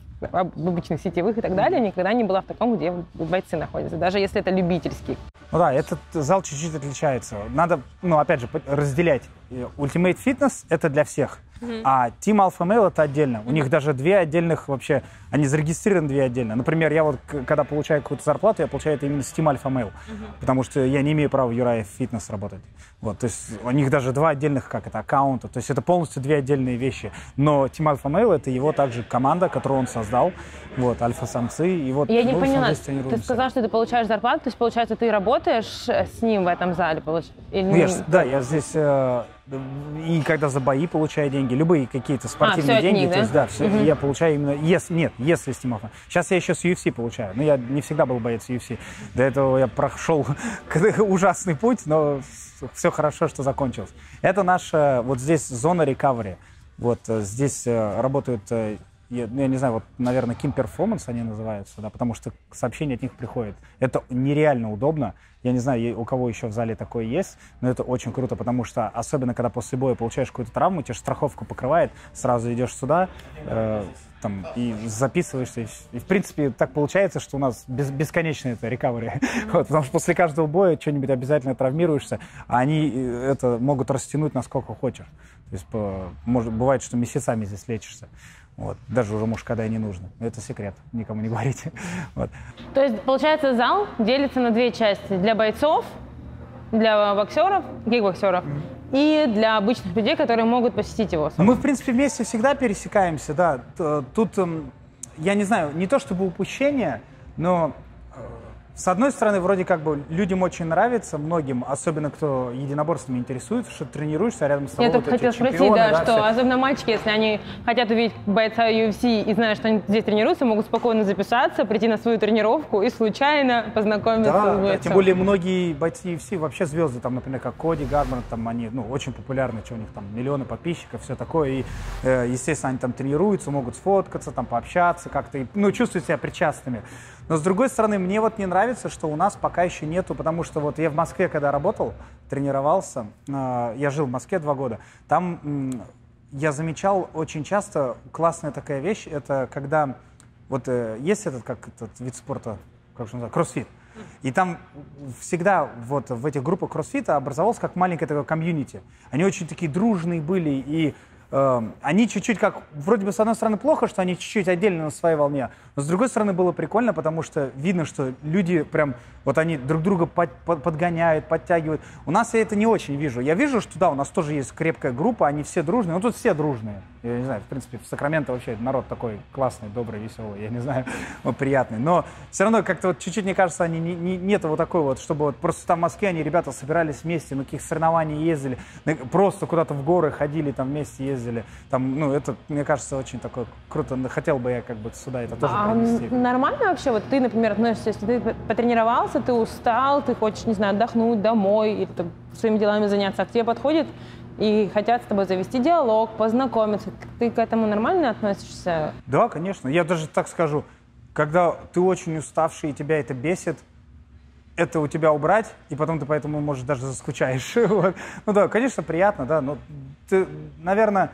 в обычных сетевых и так далее, никогда не была в таком, где бойцы находятся, даже если это любительский. Ну да, этот зал чуть-чуть отличается. Надо, ну, опять же, разделять. Ultimate Fitness — это для всех, mm-hmm. а Team Alpha Male — это отдельно. Mm-hmm. У них даже две отдельных вообще, они зарегистрированы две отдельно. Например, я вот, когда получаю какую-то зарплату, я получаю это именно с Team Alpha Male, mm-hmm. потому что я не имею права в Юрай Fitness работать. Вот, то есть у них даже два отдельных, как это, аккаунта, то есть это полностью две отдельные вещи. Но Team Alpha Male — это его также команда, которую он создал, вот, альфа-самцы, и вот... Я не поняла, ты сказал, что ты получаешь зарплату, то есть, получается, ты работаешь с ним в этом зале, получается? Или... Ну, я ж, да, я здесь... Э, и когда за бои получаю деньги, любые какие-то спортивные а, деньги, них, да? То есть, да, все, угу. я получаю именно, если, нет, если с Team Alpha. Сейчас я еще с ю эф си получаю, но я не всегда был боец ю эф си. До этого я прошел ужасный путь, но все хорошо, что закончилось. Это наша, вот здесь зона рекавери. Вот здесь работают, я, я не знаю, вот, наверное, Kim Performance они называются, да, потому что сообщения от них приходят. Это нереально удобно. Я не знаю, у кого еще в зале такое есть, но это очень круто, потому что, особенно когда после боя получаешь какую-то травму, тебе страховку покрывает, сразу идешь сюда, э, там, и записываешься. И, и, в принципе, так получается, что у нас без, бесконечное это рекавери. Вот, потому что после каждого боя что-нибудь обязательно травмируешься, а они это могут растянуть насколько хочешь. То есть, по, может, бывает, что месяцами здесь лечишься. Вот. Даже уже, может, когда и не нужно. Это секрет, никому не говорите. Вот. То есть, получается, зал делится на две части. Для бойцов, для боксеров, кикбоксеров, mm-hmm. и для обычных людей, которые могут посетить его. Мы, в принципе, вместе всегда пересекаемся, да. Тут, я не знаю, не то чтобы упущение, но с одной стороны, вроде как бы людям очень нравится, многим, особенно кто единоборствами интересуется, что ты тренируешься, а рядом с тобой Я вот только хотела чемпионы, спросить, да, да, что все. особенно мальчики, если они хотят увидеть бойца ю эф си и знают, что они здесь тренируются, могут спокойно записаться, прийти на свою тренировку и случайно познакомиться Да, с да, бойцом. тем более многие бойцы ю эф си вообще звезды, там, например, как Коди Гарбрант, там они, ну, очень популярны, что у них там миллионы подписчиков, все такое, и, э, естественно, они там тренируются, могут сфоткаться, там, пообщаться как-то, и, ну, чувствуют себя причастными. Но, с другой стороны, мне вот не нравится, что у нас пока еще нету, потому что вот я в Москве, когда работал, тренировался, э, я жил в Москве два года, там э, я замечал очень часто классная такая вещь, это когда вот э, есть этот, как этот вид спорта, как же называется, кроссфит. И там всегда вот в этих группах кроссфита образовалось как маленькое такое комьюнити. Они очень такие дружные были, и э, они чуть-чуть как, вроде бы с одной стороны плохо, что они чуть-чуть отдельно на своей волне, но с другой стороны было прикольно, потому что видно, что люди прям, вот они друг друга под, под, подгоняют, подтягивают. У нас я это не очень вижу. Я вижу, что да, у нас тоже есть крепкая группа, они все дружные, но тут все дружные. Я не знаю, в принципе, в Сакраменто вообще народ такой классный, добрый, веселый, я не знаю, вот, приятный. Но все равно как-то вот чуть-чуть, мне кажется, они не, не, нет вот такой вот, чтобы вот просто там в Москве они, ребята, собирались вместе, на каких соревнований ездили, просто куда-то в горы ходили, там вместе ездили. Там, ну, это, мне кажется, очень такое круто. Хотел бы я как бы сюда это тоже А принести. нормально вообще, вот ты, например, относишься, если ты потренировался, ты устал, ты хочешь, не знаю, отдохнуть домой или там, своими делами заняться, а к тебе подходит и хотят с тобой завести диалог, познакомиться. Ты к этому нормально относишься? Да, конечно. Я даже так скажу, когда ты очень уставший и тебя это бесит, это у тебя убрать, и потом ты поэтому, может, даже заскучаешь. Вот. Ну да, конечно, приятно, да, но ты, наверное,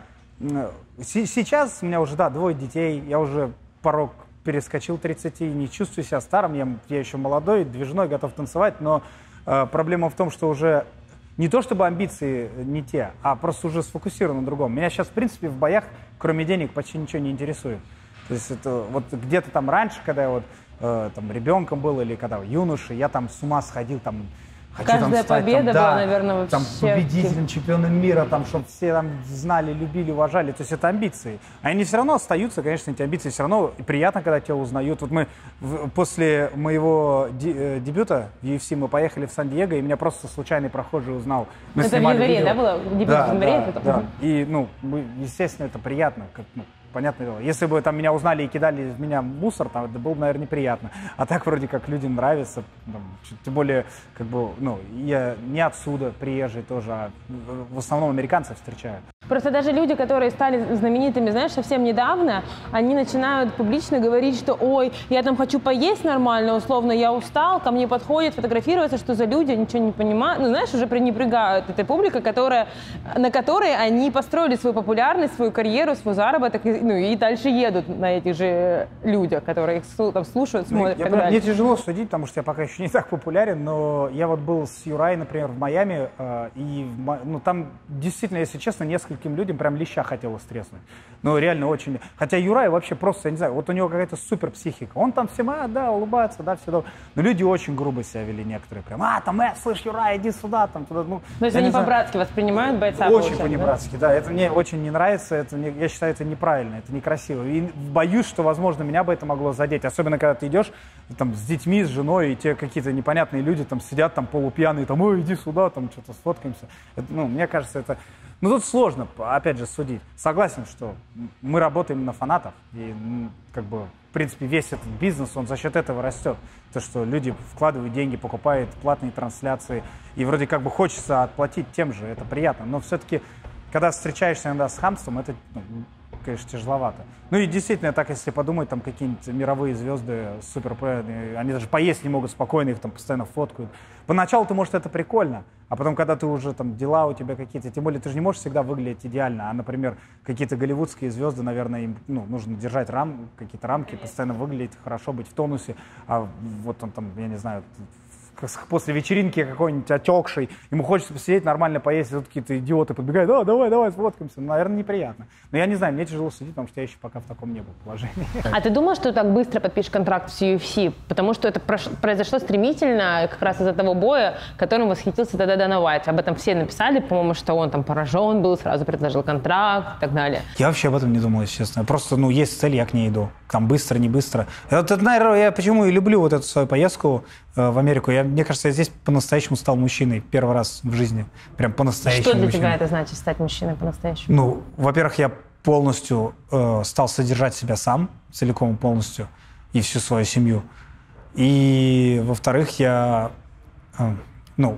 сейчас у меня уже, да, двое детей, я уже порог перескочил тридцати, не чувствую себя старым, я, я еще молодой, движной, готов танцевать, но э, проблема в том, что уже не то чтобы амбиции не те, а просто уже сфокусирован на другом. Меня сейчас, в принципе, в боях, кроме денег, почти ничего не интересует. То есть это вот где-то там раньше, когда я вот э, там ребенком был или когда юношей, я там с ума сходил, там хочу Каждая там стать, победа там, да, была, наверное, вообще... там победителем, чемпионом мира, там, чтобы все там знали, любили, уважали. То есть это амбиции. А они все равно остаются, конечно, эти амбиции. Все равно приятно, когда тебя узнают. Вот мы в, после моего де, э, дебюта в ю эф си мы поехали в Сан-Диего, и меня просто случайный прохожий узнал. Мы это в январе, видео. Да, было? Дебют да, в январе? Да, это... да. И, ну, мы, естественно, это приятно, как, ну, понятное дело. Если бы там меня узнали и кидали в меня мусор, там это было бы, наверное, неприятно. А так вроде как людям нравится. Там, тем более, как бы, ну, я не отсюда, приезжий тоже, а в основном американцев встречаю. Просто даже люди, которые стали знаменитыми, знаешь, совсем недавно, они начинают публично говорить, что ой, я там хочу поесть нормально, условно, я устал, ко мне подходят, фотографируются, что за люди, ничего не понимают. Ну, знаешь, уже пренебрегают этой публикой, которая, на которой они построили свою популярность, свою карьеру, свой заработок, и, ну, и дальше едут на этих же людях, которые их там слушают, смотрят. Ну, я, мне тяжело судить, потому что я пока еще не так популярен, но я вот был с Юрай, например, в Майами, э, и ну, там действительно, если честно, нескольким людям прям леща хотелось треснуть. Ну, реально очень. Хотя Юрай вообще просто, я не знаю, вот у него какая-то супер психика. Он там всем, а, да, улыбается, да, все добро. Но люди очень грубо себя вели некоторые. Прям, а, там, э, слышь, Юрай, иди сюда, там, туда, ну. То есть они по-братски воспринимают бойца? Очень по-небратски, да? да. Это мне очень не нравится, это не, я считаю, это неправильно, это некрасиво. И боюсь, что, возможно, меня бы это могло задеть. Особенно, когда ты идешь там с детьми, с женой, и те какие-то непонятные люди там сидят, там, полупьяные, там, ой, иди сюда, там, что-то сфоткаемся. Это, ну, мне кажется, это... Ну, тут сложно, опять же, судить. Согласен, что мы работаем на фанатов, и, как бы, в принципе, весь этот бизнес, он за счет этого растет. То, что люди вкладывают деньги, покупают платные трансляции, и вроде как бы хочется отплатить тем же, это приятно. Но все-таки, когда встречаешься иногда с хамством, это, ну, конечно, тяжеловато. Ну и действительно, так если подумать, там какие-нибудь мировые звезды, супер, они даже поесть не могут спокойно, их там постоянно фоткают. Поначалу-то, может, это прикольно, а потом, когда ты уже там дела у тебя какие-то, тем более ты же не можешь всегда выглядеть идеально, а, например, какие-то голливудские звезды, наверное, им, ну, нужно держать рам, какие-то рамки, постоянно выглядеть хорошо, быть в тонусе, а вот он там, я не знаю, после вечеринки какой-нибудь отекший, ему хочется посидеть, нормально поесть, и тут какие-то идиоты подбегают, да, давай, давай, сфоткаемся. Наверное, неприятно. Но я не знаю, мне тяжело судить, потому что я еще пока в таком не был положении. А ты думал, что так быстро подпишешь контракт с ю эф си? Потому что это произошло стремительно, как раз из-за того боя, которым восхитился тогда Дана Уайт. Об этом все написали, по-моему, что он там поражен был, сразу предложил контракт и так далее. Я вообще об этом не думал, если честно. Просто, ну, есть цель, я к ней иду. Там быстро, не быстро. Это, наверное, я почему и люблю вот эту свою поездку э, в Америку. Я, мне кажется, я здесь по-настоящему стал мужчиной первый раз в жизни. Прям по-настоящему Что для мужчиной. тебя это значит, стать мужчиной по-настоящему? Ну, во-первых, я полностью э, стал содержать себя сам, целиком и полностью, и всю свою семью. И, во-вторых, я, э, ну,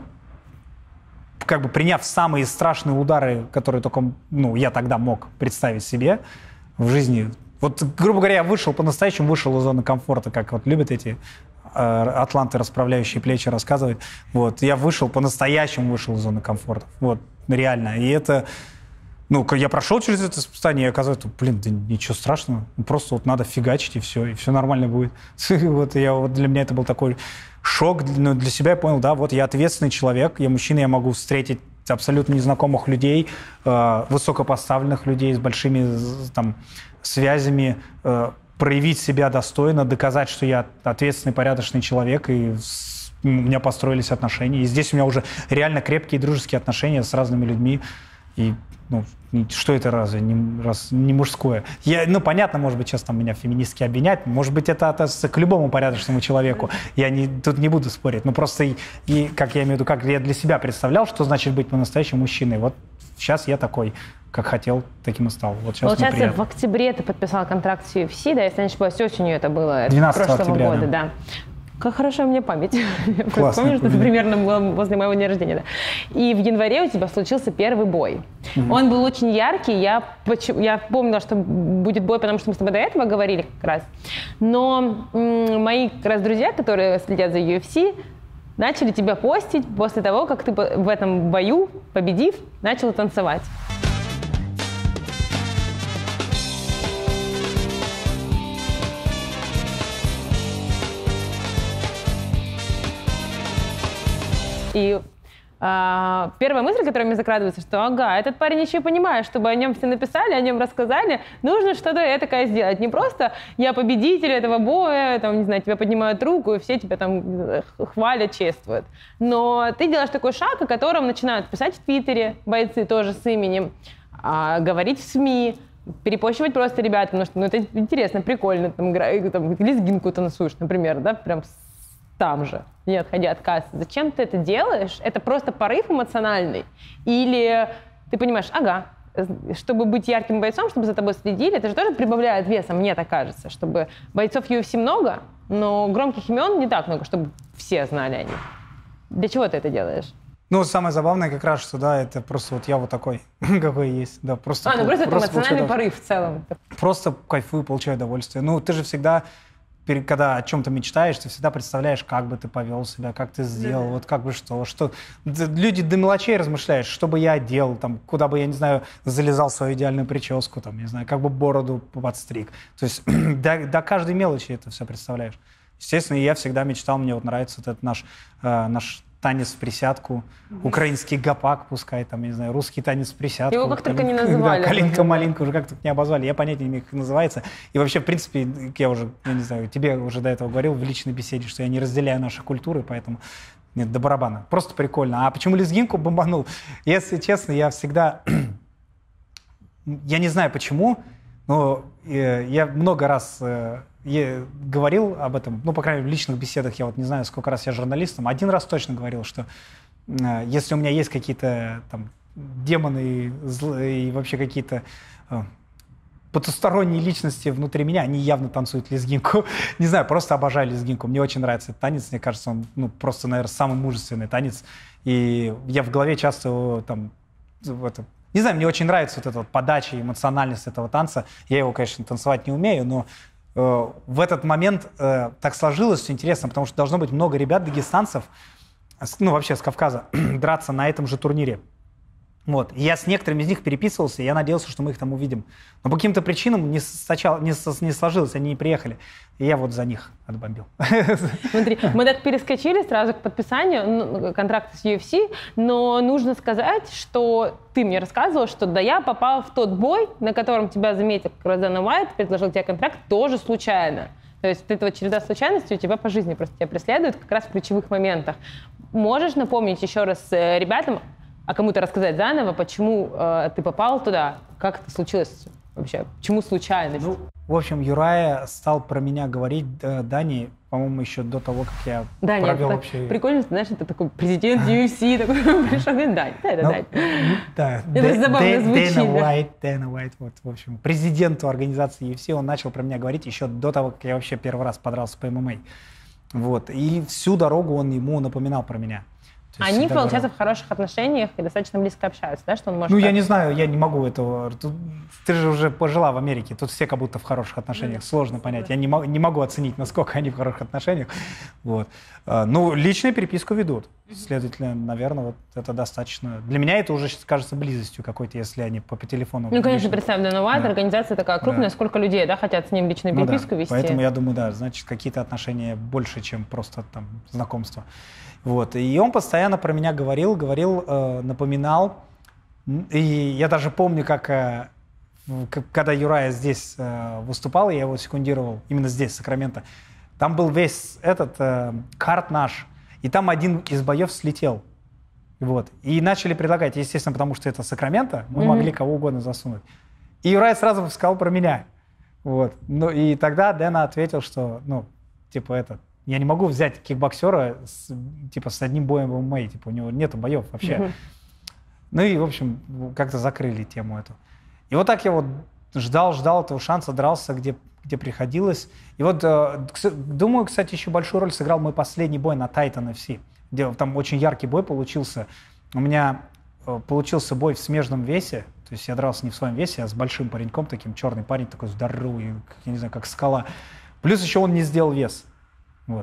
как бы приняв самые страшные удары, которые только, ну, я тогда мог представить себе в жизни. Вот, грубо говоря, я вышел, по-настоящему вышел из зоны комфорта, как вот любят эти э, атланты, расправляющие плечи, рассказывать. Вот, я вышел, по-настоящему вышел из зоны комфорта. Вот, реально. И это, ну, я прошел через это испытание, и оказывается, блин, да ничего страшного. Просто вот надо фигачить, и все, и все нормально будет. Вот, я, вот для меня это был такой шок. Но для себя я понял, да, вот я ответственный человек, я мужчина, я могу встретить абсолютно незнакомых людей, э, высокопоставленных людей с большими там связями, э, проявить себя достойно, доказать, что я ответственный, порядочный человек, и с, у меня построились отношения. И здесь у меня уже реально крепкие дружеские отношения с разными людьми. И, ну, что это разве не, раз, не мужское? Я, ну, понятно, может быть, сейчас там меня феминистки обвинять, может быть, это относится к любому порядочному человеку. Я не, тут не буду спорить. Но просто, и, и, как я имею в виду, как я для себя представлял, что значит быть по-настоящему мужчиной. Вот сейчас я такой, как хотел, таким и стал. Вот сейчас Получается, в октябре ты подписал контракт с ю эф си, да, если не ошибаюсь, осенью это было, двенадцатого прошлого октября, года, да. да. Как хорошая у меня память. Классно. Помню, что это примерно было возле моего дня рождения. Да. И в январе у тебя случился первый бой. Mm-hmm. Он был очень яркий. Я, я помнила, что будет бой, потому что мы с тобой до этого говорили как раз. Но м- мои как раз друзья, которые следят за ю эф си, начали тебя постить после того, как ты в этом бою, победив, начал танцевать. И а, первая мысль, которая мне закрадывается, что ага, этот парень еще понимает, чтобы о нем все написали, о нем рассказали, нужно что-то этакое сделать. Не просто я победитель этого боя, там, не знаю, тебя поднимают руку, и все тебя там хвалят, чествуют. Но ты делаешь такой шаг, о котором начинают писать в Твиттере бойцы тоже с именем, а, говорить в СМИ, перепощивать просто ребят, потому что ну, это интересно, прикольно, там, там лезгинку танцуешь, например, да, прям там же, не отходя от кассы. Зачем ты это делаешь? Это просто порыв эмоциональный? Или ты понимаешь, ага, чтобы быть ярким бойцом, чтобы за тобой следили, это же тоже прибавляет веса, мне так кажется, чтобы бойцов ю эф си много, но громких имен не так много, чтобы все знали о них. Для чего ты это делаешь? Ну, самое забавное как раз, что, да, это просто вот я вот такой, какой есть. Да, просто, а, ну просто, просто это эмоциональный получаю, порыв в целом. Просто кайфую, получаю удовольствие. Ну, ты же всегда, когда о чем-то мечтаешь, ты всегда представляешь, как бы ты повел себя, как ты сделал, да. Вот как бы что. что. Люди до мелочей размышляют, что бы я одел, там, куда бы, я не знаю, залезал в свою идеальную прическу, там, не знаю, как бы бороду подстриг. То есть до, до каждой мелочи это все представляешь. Естественно, я всегда мечтал, мне вот нравится вот этот наш, э, наш танец в присядку, украинский гопак, пускай, там, я не знаю, русский танец в присядку. Его как только не называли. Да, калинка-малинка, уже как-то не обозвали. Я понятия не имею, как называется. И вообще, в принципе, я уже, я не знаю, тебе уже до этого говорил в личной беседе, что я не разделяю наши культуры, поэтому нет, до барабана. Просто прикольно. А почему лезгинку бомбанул? Если честно, я всегда... Я не знаю, почему, но я много раз... Я говорил об этом, ну, по крайней мере, в личных беседах, я вот не знаю, сколько раз я журналистом, один раз точно говорил, что э, если у меня есть какие-то там демоны злые, и вообще какие-то э, потусторонние личности внутри меня, они явно танцуют лезгинку. Не знаю, просто обожаю лезгинку. Мне очень нравится этот танец, мне кажется, он, ну, просто, наверное, самый мужественный танец. И я в голове часто там, это, не знаю, мне очень нравится вот эта вот подача, эмоциональность этого танца. Я его, конечно, танцевать не умею, но в этот момент э, так сложилось, все интересно, потому что должно быть много ребят, дагестанцев, ну, вообще с Кавказа, драться на этом же турнире. Вот. И я с некоторыми из них переписывался, и я надеялся, что мы их там увидим. Но по каким-то причинам не, сначала, не, не сложилось, они не приехали. И я вот за них отбомбил. Смотри, мы так перескочили сразу к подписанию контракта с ю эф си, но нужно сказать, что ты мне рассказывал, что да, я попал в тот бой, на котором тебя заметил как раз Дана Уайт, предложил тебе контракт тоже случайно. То есть вот эта вот череда случайностей у тебя по жизни просто тебя преследует как раз в ключевых моментах. Можешь напомнить еще раз ребятам, а кому-то рассказать заново, почему э, ты попал туда, как это случилось вообще, почему случайность? Ну, в общем, Юрай стал про меня говорить э, Дани, по-моему, еще до того, как я Дани, провел это вообще... Прикольно, знаешь, это такой президент ю эф си, такой пришел, говорит, Дань, да, это ну, Дань. Да, это забавно звучит. Дэна Уайт, Дэна Уайт, вот, в общем, президенту организации ю эф си, он начал про меня говорить еще до того, как я вообще первый раз подрался по эм эм а. Вот, и всю дорогу он ему напоминал про меня. Они, получается, в хороших отношениях и достаточно близко общаются, да, что он может... Ну, так... я не знаю, я не могу этого... Ты же уже пожила в Америке, тут все как будто в хороших отношениях, сложно понять. Я не, мо- не могу оценить, насколько они в хороших отношениях. Вот. Ну, личную переписку ведут. Следовательно, наверное, вот это достаточно... Для меня это уже кажется близостью какой-то, если они по, по телефону... Ну, конечно, представь, Дана Уайт, да. Организация такая крупная, да. Сколько людей, да, хотят с ним личную переписку ну, да. вести. Поэтому я думаю, да, значит, какие-то отношения больше, чем просто там знакомство. Вот. И он постоянно про меня говорил, говорил, э, напоминал. И я даже помню, как, э, когда Юрай здесь э, выступал, я его секундировал, именно здесь, в Сакраменто, там был весь этот э, карт наш, и там один из боев слетел. Вот. И начали предлагать, естественно, потому что это Сакраменто, мы mm-hmm. могли кого угодно засунуть. И Юрай сразу сказал про меня. Вот. Ну, и тогда Дэна ответил, что, ну, типа, это... Я не могу взять кикбоксера с, типа, с одним боем в эм эм а, типа, у него нету боев вообще. Mm-hmm. Ну и, в общем, как-то закрыли тему эту. И вот так я вот ждал, ждал этого шанса, дрался, где, где приходилось. И вот, э, думаю, кстати, еще большую роль сыграл мой последний бой на Titan эф си, где там очень яркий бой получился. У меня э, получился бой в смежном весе, то есть я дрался не в своем весе, а с большим пареньком таким, черный парень такой здоровый, я не знаю, как скала. Плюс еще он не сделал вес. Вот.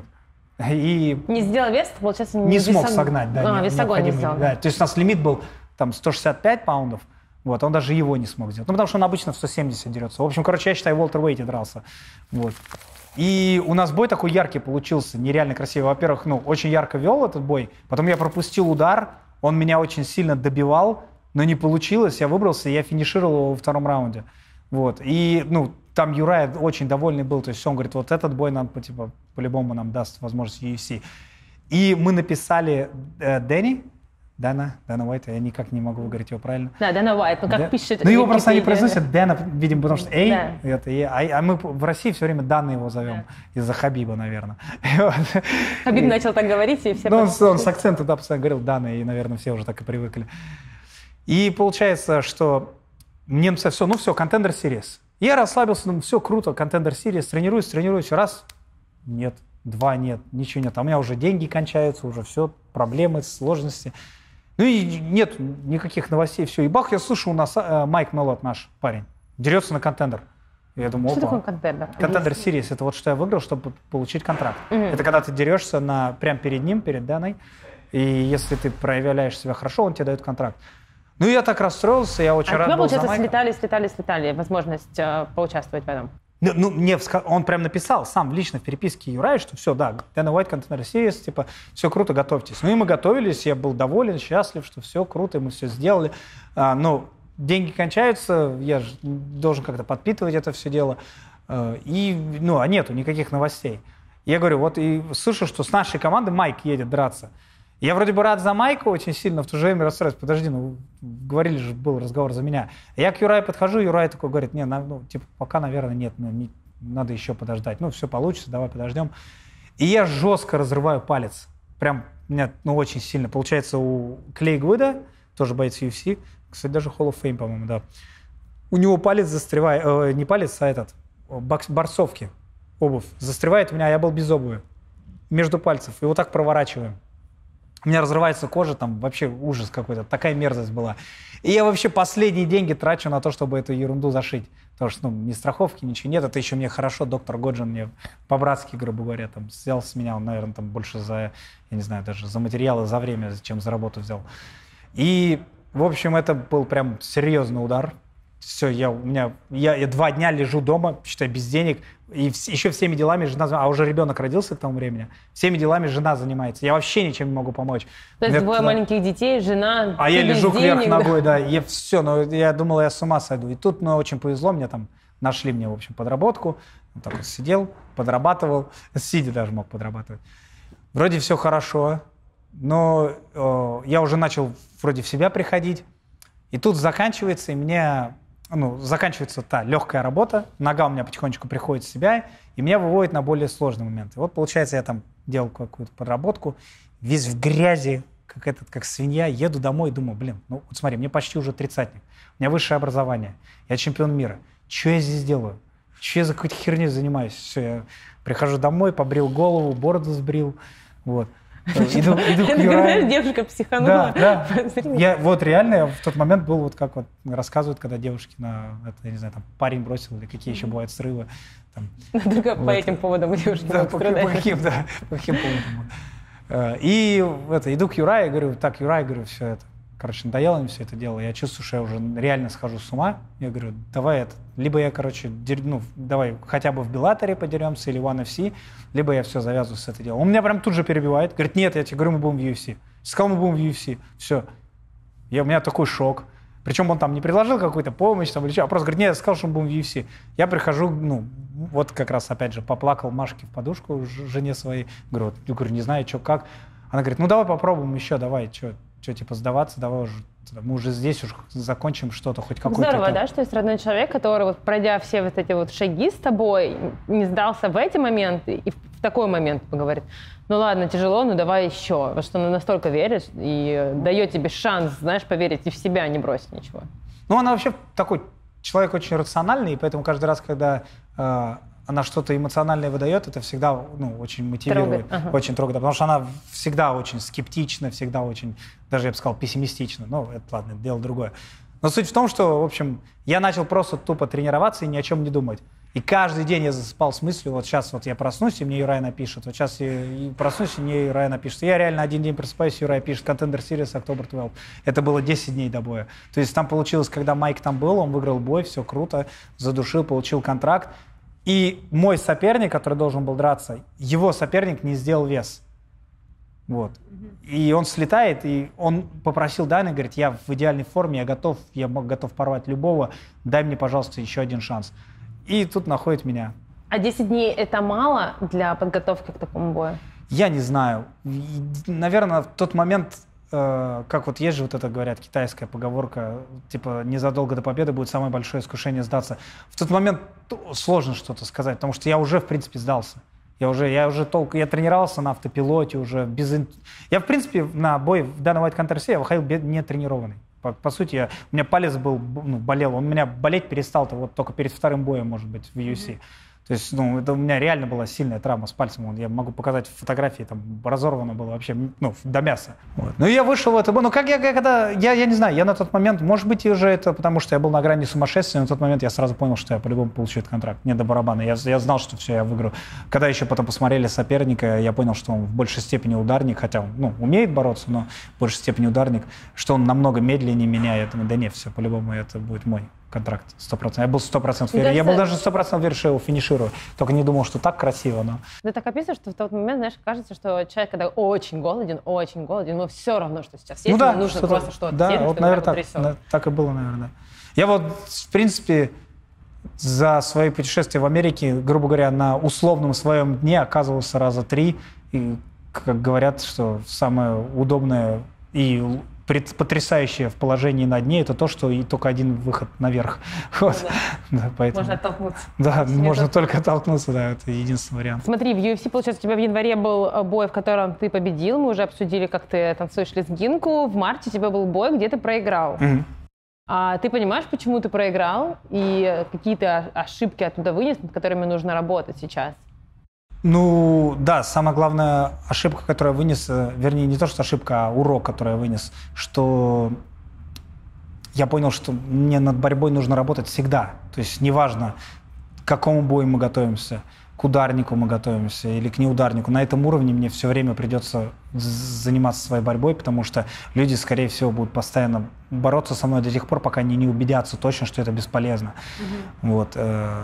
И не сделал вес, получается, не, не смог весог... согнать. Да, а, не, весогон не сделал. Да. То есть у нас лимит был там сто шестьдесят пять паундов, вот, он даже его не смог сделать. Ну, потому что он обычно в сто семьдесят дерется. В общем, короче, я считаю, в welterweight дрался. Вот. И у нас бой такой яркий получился, нереально красивый. Во-первых, ну, очень ярко вел этот бой, потом я пропустил удар, он меня очень сильно добивал, но не получилось, я выбрался, и я финишировал его во втором раунде. Вот. И, ну, там Юрай очень довольный был, то есть он говорит, вот этот бой нам, типа, по-любому нам даст возможность ю эф си. И мы написали э, Дэнни, Дана, Дана Уайт, я никак не могу говорить его правильно. Да, Дана Уайт, ну как да. пишет. Ну его просто они произносят Дэна, видимо, потому что Эй, да. это, и, а, а мы в России все время Дана его зовем, да. из-за Хабиба, наверное. Хабиб и, начал так говорить, и все... Ну, он, он с акцентом, да, постоянно говорил Дана, и, наверное, все уже так и привыкли. И получается, что мне написали, все, ну все, Contender Series. Я расслабился, думаю, все круто, Contender Series, тренируюсь, тренируюсь, раз, нет, два нет, ничего нет. А у меня уже деньги кончаются, уже все, проблемы, сложности. Ну и нет никаких новостей, все. И бах, я слышу, у нас э, Майк Меллот, наш парень, дерется на контендер. Я думаю, что опа. такое контендер? Contender Series, это вот что я выиграл, чтобы получить контракт. Mm-hmm. Это когда ты дерешься на, прямо перед ним, перед Даной, и если ты проявляешь себя хорошо, он тебе дает контракт. Ну, я так расстроился, я очень а рад был был за получается, Майка. слетали, слетали, слетали возможность э, поучаствовать в этом? Ну, ну, мне он прям написал сам лично в переписке Юрай, что все, да, Dana White, Contender Series, типа, все круто, готовьтесь. Ну, и мы готовились, я был доволен, счастлив, что все круто, мы все сделали. А, ну, деньги кончаются, я же должен как-то подпитывать это все дело. А, и, ну, а нету никаких новостей. Я говорю, вот и слышу, что с нашей команды Майк едет драться. Я вроде бы рад за Майка очень сильно, в то же время расстроюсь. Подожди, ну, говорили же, был разговор за меня. Я к Юраю подхожу, Юрай такой говорит, не, ну, типа, пока, наверное, нет, ну, не, надо еще подождать. Ну, все получится, давай подождем. И я жестко разрываю палец. Прям, у меня, ну, очень сильно. Получается, у Клей Гвида, тоже боец ю эф си, кстати, даже Hall of Fame, по-моему, да. У него палец застревает, э, не палец, а этот, бокс, борцовки, обувь, застревает у меня, я был без обуви, между пальцев, и вот так проворачиваем. У меня разрывается кожа, там вообще ужас какой-то, такая мерзость была. И я вообще последние деньги трачу на то, чтобы эту ерунду зашить. Потому что, ну, ни страховки, ничего нет. Это еще мне хорошо, доктор Годжин мне по-братски, грубо говоря, там, взял с меня, он, наверное, там больше за, я не знаю, даже за материалы, за время, чем за работу взял. И В общем, это был прям серьезный удар. Все, я, у меня, я, я два дня лежу дома, считай, без денег, и в, еще всеми делами жена, а уже ребенок родился к тому времени, всеми делами жена занимается. Я вообще ничем не могу помочь. То есть это, двое да. маленьких детей, жена, А я лежу денег, кверх да? ногой, да, и все, но я думал, я с ума сойду. И тут, ну, очень повезло, мне там нашли мне, в общем, подработку. Вот так вот сидел, подрабатывал, сидя даже мог подрабатывать. Вроде все хорошо, но э, я уже начал вроде в себя приходить. И тут заканчивается, и мне, ну, заканчивается та легкая работа, нога у меня потихонечку приходит в себя, и меня выводит на более сложные моменты. Вот, получается, я там делал какую-то подработку, весь в грязи, как этот, как свинья, еду домой и думаю, блин, ну, вот смотри, мне почти уже тридцатник, у меня высшее образование, я чемпион мира, что я здесь делаю? Что я за какой-то херней занимаюсь? Все, я прихожу домой, побрил голову, бороду сбрил, вот. Иду, иду к Юраю. Девушка психанула. Да, да. Я, вот реально, я в тот момент был, вот как вот рассказывают, когда девушки на, это, я не знаю, там парень бросил, или какие еще бывают срывы. Там, Только вот. по этим поводам у девушки да, по, по каким, да, по каким поводам. И это, иду к Юраю, говорю, так, Юрай, говорю, все это, короче, надоело мне все это дело, я чувствую, что я уже реально схожу с ума. Я говорю, давай это, либо я, короче, дер, ну, давай хотя бы в Беллаторе подеремся или в One эф си, либо я все завязываю с это делом. Он меня прям тут же перебивает, говорит, нет, я тебе говорю, мы будем в ю эф си. Сказал, мы будем в ю эф си, все. Я, у меня такой шок. Причем он там не предложил какую-то помощь, там, или что, а просто говорит, нет, я сказал, что мы будем в ю эф си. Я прихожу, ну, вот как раз, опять же, поплакал Машке в подушку, жене своей, говорю, вот, я говорю, не знаю, что, как. Она говорит, ну, давай попробуем еще, давай, что, что, типа, сдаваться, давай уже, мы уже здесь уже закончим что-то, хоть какое-то. Здорово, этап. да, что есть родной человек, который, вот, пройдя все вот эти вот шаги с тобой, не сдался в эти моменты и в такой момент поговорит, ну ладно, тяжело, ну давай еще, во что настолько веришь и дает тебе шанс, знаешь, поверить и в себя, а не бросить ничего. Ну, она вообще такой человек очень рациональный, и поэтому каждый раз, когда э, она что-то эмоциональное выдает, это всегда, ну, очень мотивирует, Трогает, ага. очень трогает, потому что она всегда очень скептична, всегда очень, даже я бы сказал, пессимистична. Ну, это ладно, это дело другое. Но суть в том, что, в общем, я начал просто тупо тренироваться и ни о чем не думать. И каждый день я засыпал с мыслью, вот сейчас вот я проснусь, и мне Юрай напишет, вот сейчас я проснусь, и мне Юрай напишет. Я реально один день просыпаюсь, Юрай пишет Contender Series October twelfth. Это было десять дней до боя. То есть там получилось, когда Майк там был, он выиграл бой, все круто, задушил, получил контракт. И мой соперник, который должен был драться, его соперник не сделал вес. Вот. И он слетает, и он попросил Даны, говорит, я в идеальной форме, я готов, я готов порвать любого, дай мне, пожалуйста, еще один шанс. И тут находит меня. А десять дней это мало для подготовки к такому бою? Я не знаю. Наверное, в тот момент, э, как вот есть же вот это, говорят, китайская поговорка, типа, незадолго до победы будет самое большое искушение сдаться. В тот момент сложно что-то сказать, потому что я уже, в принципе, сдался. Я уже, я уже толк, я тренировался на автопилоте уже без... Я, в принципе, на бой в Dana White Contender Series я выходил не тренированный. По, по сути, я, у меня палец был, ну, болел. Он у меня болеть перестал-то вот только перед вторым боем, может быть, в ю эф си. Mm-hmm. То есть, ну, это у меня реально была сильная травма с пальцем. Я могу показать фотографии, там, разорвано было вообще, ну, до мяса. Вот. Ну, я вышел в это, ну, как я, когда, я, я не знаю, я на тот момент, может быть, уже это потому, что я был на грани сумасшествия, на тот момент я сразу понял, что я по-любому получу этот контракт. Не до барабана. Я, я знал, что все, я выиграю. Когда еще потом посмотрели соперника, я понял, что он в большей степени ударник, хотя он, ну, умеет бороться, но в большей степени ударник, что он намного медленнее меня. Я думаю, да нет, все, по-любому это будет мой контракт, сто процентов. Я был сто процентов уверен. Я был даже сто процентов уверен, что я его финиширую. Только не думал, что так красиво, но... Ты так описываешь, что в тот момент, знаешь, кажется, что человек, когда очень голоден, очень голоден, но все равно, что сейчас есть, ну, да, ему нужно что-то, просто что-то да, съесть, вот, наверное, так, да, так и было, наверное. Я вот, в принципе, за свои путешествия в Америке, грубо говоря, на условном своем дне оказывался раза три. И, как говорят, что самое удобное и потрясающее в положении на дне — это то, что и только один выход наверх. Вот. Да. Да, поэтому... Можно оттолкнуться. Да, Себе можно это... только оттолкнуться, да, это единственный вариант. Смотри, в ю эф си, получается, у тебя в январе был бой, в котором ты победил, мы уже обсудили, как ты танцуешь лезгинку, в марте у тебя был бой, где ты проиграл. Mm-hmm. А ты понимаешь, почему ты проиграл, и какие-то ошибки оттуда вынес, над которыми нужно работать сейчас? Ну, да, самая главная ошибка, которую я вынес, вернее, не то, что ошибка, а урок, который я вынес, что я понял, что мне над борьбой нужно работать всегда. То есть неважно, к какому бою мы готовимся, к ударнику мы готовимся или к неударнику. На этом уровне мне все время придется заниматься своей борьбой, потому что люди, скорее всего, будут постоянно бороться со мной до тех пор, пока они не убедятся точно, что это бесполезно. Mm-hmm. Вот.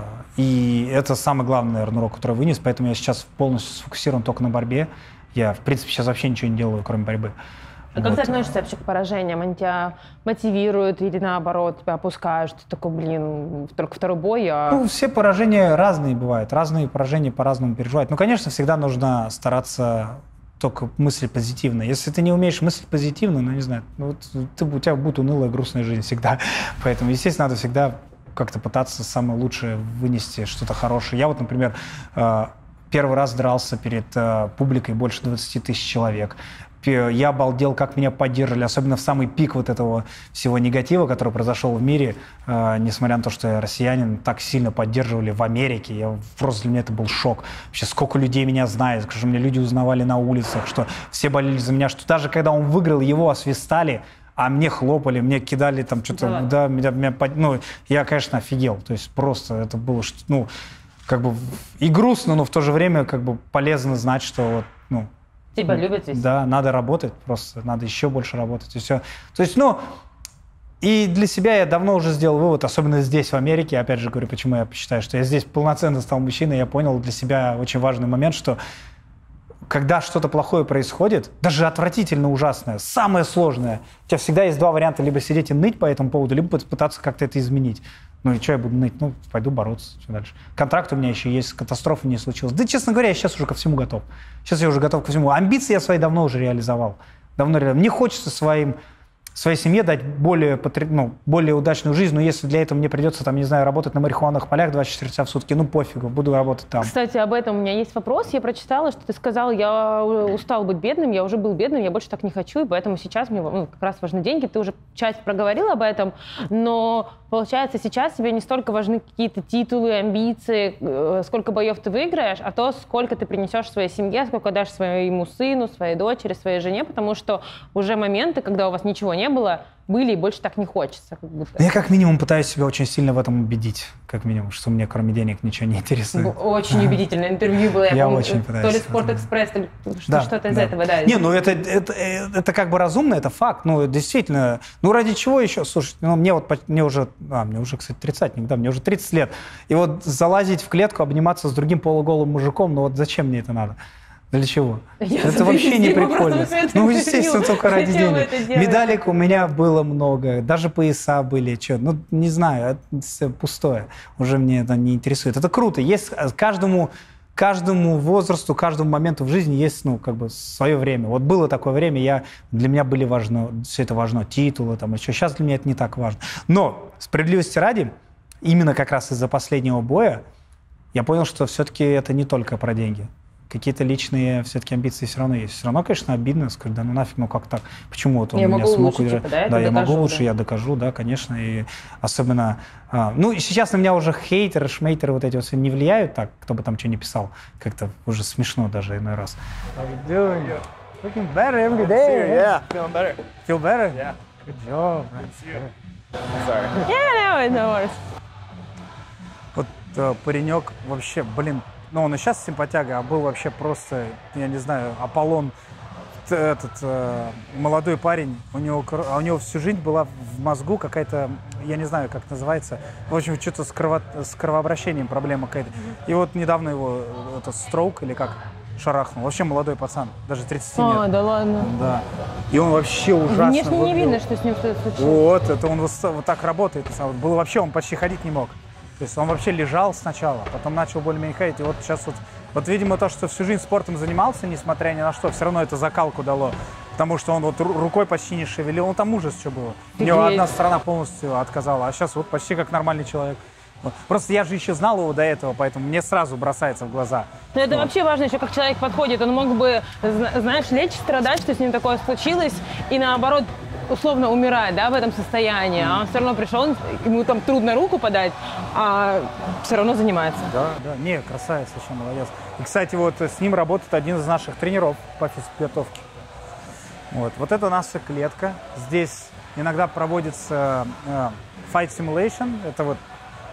И это самый главный, наверное, урок, который вынес, поэтому я сейчас полностью сфокусирован только на борьбе. Я, в принципе, сейчас вообще ничего не делаю, кроме борьбы. А вот. Как ты относишься вообще к поражениям? Они тебя мотивируют или наоборот тебя опускают? Ты такой, блин, только второй бой, а... Ну, все поражения разные бывают. Разные поражения по-разному переживают. Но, конечно, всегда нужно стараться только мыслить позитивно. Если ты не умеешь мыслить позитивно, ну, не знаю, ну, вот, ты, у тебя будет унылая, грустная жизнь всегда. Поэтому, естественно, надо всегда как-то пытаться самое лучшее вынести, что-то хорошее. Я вот, например, первый раз дрался перед публикой больше двадцати тысяч человек. Я обалдел, как меня поддерживали, особенно в самый пик вот этого всего негатива, который произошел в мире, э, несмотря на то, что я россиянин, так сильно поддерживали в Америке. Я, просто для меня это был шок. Вообще, сколько людей меня знает, что меня люди узнавали на улицах, что все болели за меня, что даже когда он выиграл, его освистали, а мне хлопали, мне кидали там что-то, да, меня, меня, ну, я, конечно, офигел. То есть просто это было, ну, как бы и грустно, но в то же время как бы полезно знать, что вот, ну, тебя любят здесь. Да, надо работать просто, надо еще больше работать и все. То есть, ну, и для себя я давно уже сделал вывод, особенно здесь, в Америке, опять же говорю, почему я считаю, что я здесь полноценно стал мужчиной, я понял для себя очень важный момент, что когда что-то плохое происходит, даже отвратительно ужасное, самое сложное, у тебя всегда есть два варианта, либо сидеть и ныть по этому поводу, либо пытаться как-то это изменить. Ну и что я буду ныть? Ну, пойду бороться все дальше. Контракт у меня еще есть, катастрофа не случилась. Да, честно говоря, я сейчас уже ко всему готов. Сейчас я уже готов ко всему. Амбиции я свои давно уже реализовал. Давно реализовал. Мне хочется своим, своей семье дать более, ну, более удачную жизнь, но если для этого мне придется, там, не знаю, работать на марихуанных полях двадцать четыре часа в сутки, ну пофигу, буду работать там. Кстати, об этом у меня есть вопрос. Я прочитала, что ты сказал, я устал быть бедным, я уже был бедным, я больше так не хочу, и поэтому сейчас мне, ну, как раз важны деньги. Ты уже часть проговорил об этом, но получается, сейчас тебе не столько важны какие-то титулы, амбиции, сколько боев ты выиграешь, а то, сколько ты принесешь своей семье, сколько дашь своему сыну, своей дочери, своей жене, потому что уже моменты, когда у вас ничего не было, были, и больше так не хочется. Как будто. Я как минимум пытаюсь себя очень сильно в этом убедить, как минимум, что мне кроме денег ничего не интересует. Очень убедительное интервью было, я, я помню, очень то ли Спортэкспресс, то ли да, что-то из да. этого, да. Не, ну это, это, это как бы разумно, это факт, ну действительно, ну ради чего еще, слушай, ну мне вот, мне уже, а, мне уже, кстати, тридцатник, да, мне уже тридцать лет, и вот залазить в клетку, обниматься с другим полуголым мужиком, ну вот зачем мне это надо? Для чего? Я это вообще не прикольно. Ну, естественно, только ради денег. Медалек у меня было много, даже пояса были. Что? Ну, не знаю, это все пустое. Уже мне это не интересует. Это круто. Есть каждому, каждому возрасту, каждому моменту в жизни есть, ну, как бы свое время. Вот было такое время, я, для меня были важно, все это важно, титулы, там еще. Сейчас для меня это не так важно. Но, справедливости ради, именно как раз из-за последнего боя я понял, что все-таки это не только про деньги. Какие-то личные все-таки амбиции все равно есть. Все равно, конечно, обидно, сказать, да ну нафиг, ну как так? Почему вот он я меня могу смог лучше, удержать? Типа, да, да, я докажу, могу лучше, да. я докажу, да, конечно. И особенно... А, ну, сейчас на меня уже хейтеры, шмейтеры вот эти вот не влияют так, кто бы там что ни писал. Как-то уже смешно даже иной раз. How you doing? Looking better every day. Yeah, feeling better. Feel better? Yeah. Good job, man. Sorry. Yeah, no, no worries. Вот э, паренек вообще, блин, ну, он и сейчас симпатяга, а был вообще просто, я не знаю, Аполлон, этот э, молодой парень, у него, а у него всю жизнь была в мозгу какая-то, я не знаю, как называется, в общем, что-то с, крово, с кровообращением проблема какая-то. И вот недавно его, это строук или как, шарахнул. Вообще молодой пацан, даже тридцати А, нет. да ладно. Да. И он вообще ужасно Внешне не выглядел. видно, что с ним что-то случилось. Вот, это он вот, вот так работает. Было вообще, он почти ходить не мог. То есть он вообще лежал сначала, потом начал более-менее ходить. И вот сейчас вот, вот, видимо, то, что всю жизнь спортом занимался, несмотря ни на что, все равно это закалку дало. Потому что он вот рукой почти не шевелил. Ну там ужас что было. У него одна сторона полностью отказала, а сейчас вот почти как нормальный человек. Вот. Просто я же еще знал его до этого, поэтому мне сразу бросается в глаза. Но это вот. вообще важно еще, как человек подходит. Он мог бы, знаешь, лечь, страдать, что с ним такое случилось, и наоборот, условно умирать, да, в этом состоянии. А он все равно пришел, ему там трудно руку подать, а все равно занимается. Да, да. Не, красавец, вообще молодец. И, кстати, вот с ним работает один из наших тренеров по физподготовке. Вот. Вот это наша клетка. Здесь иногда проводится э, fight simulation. Это вот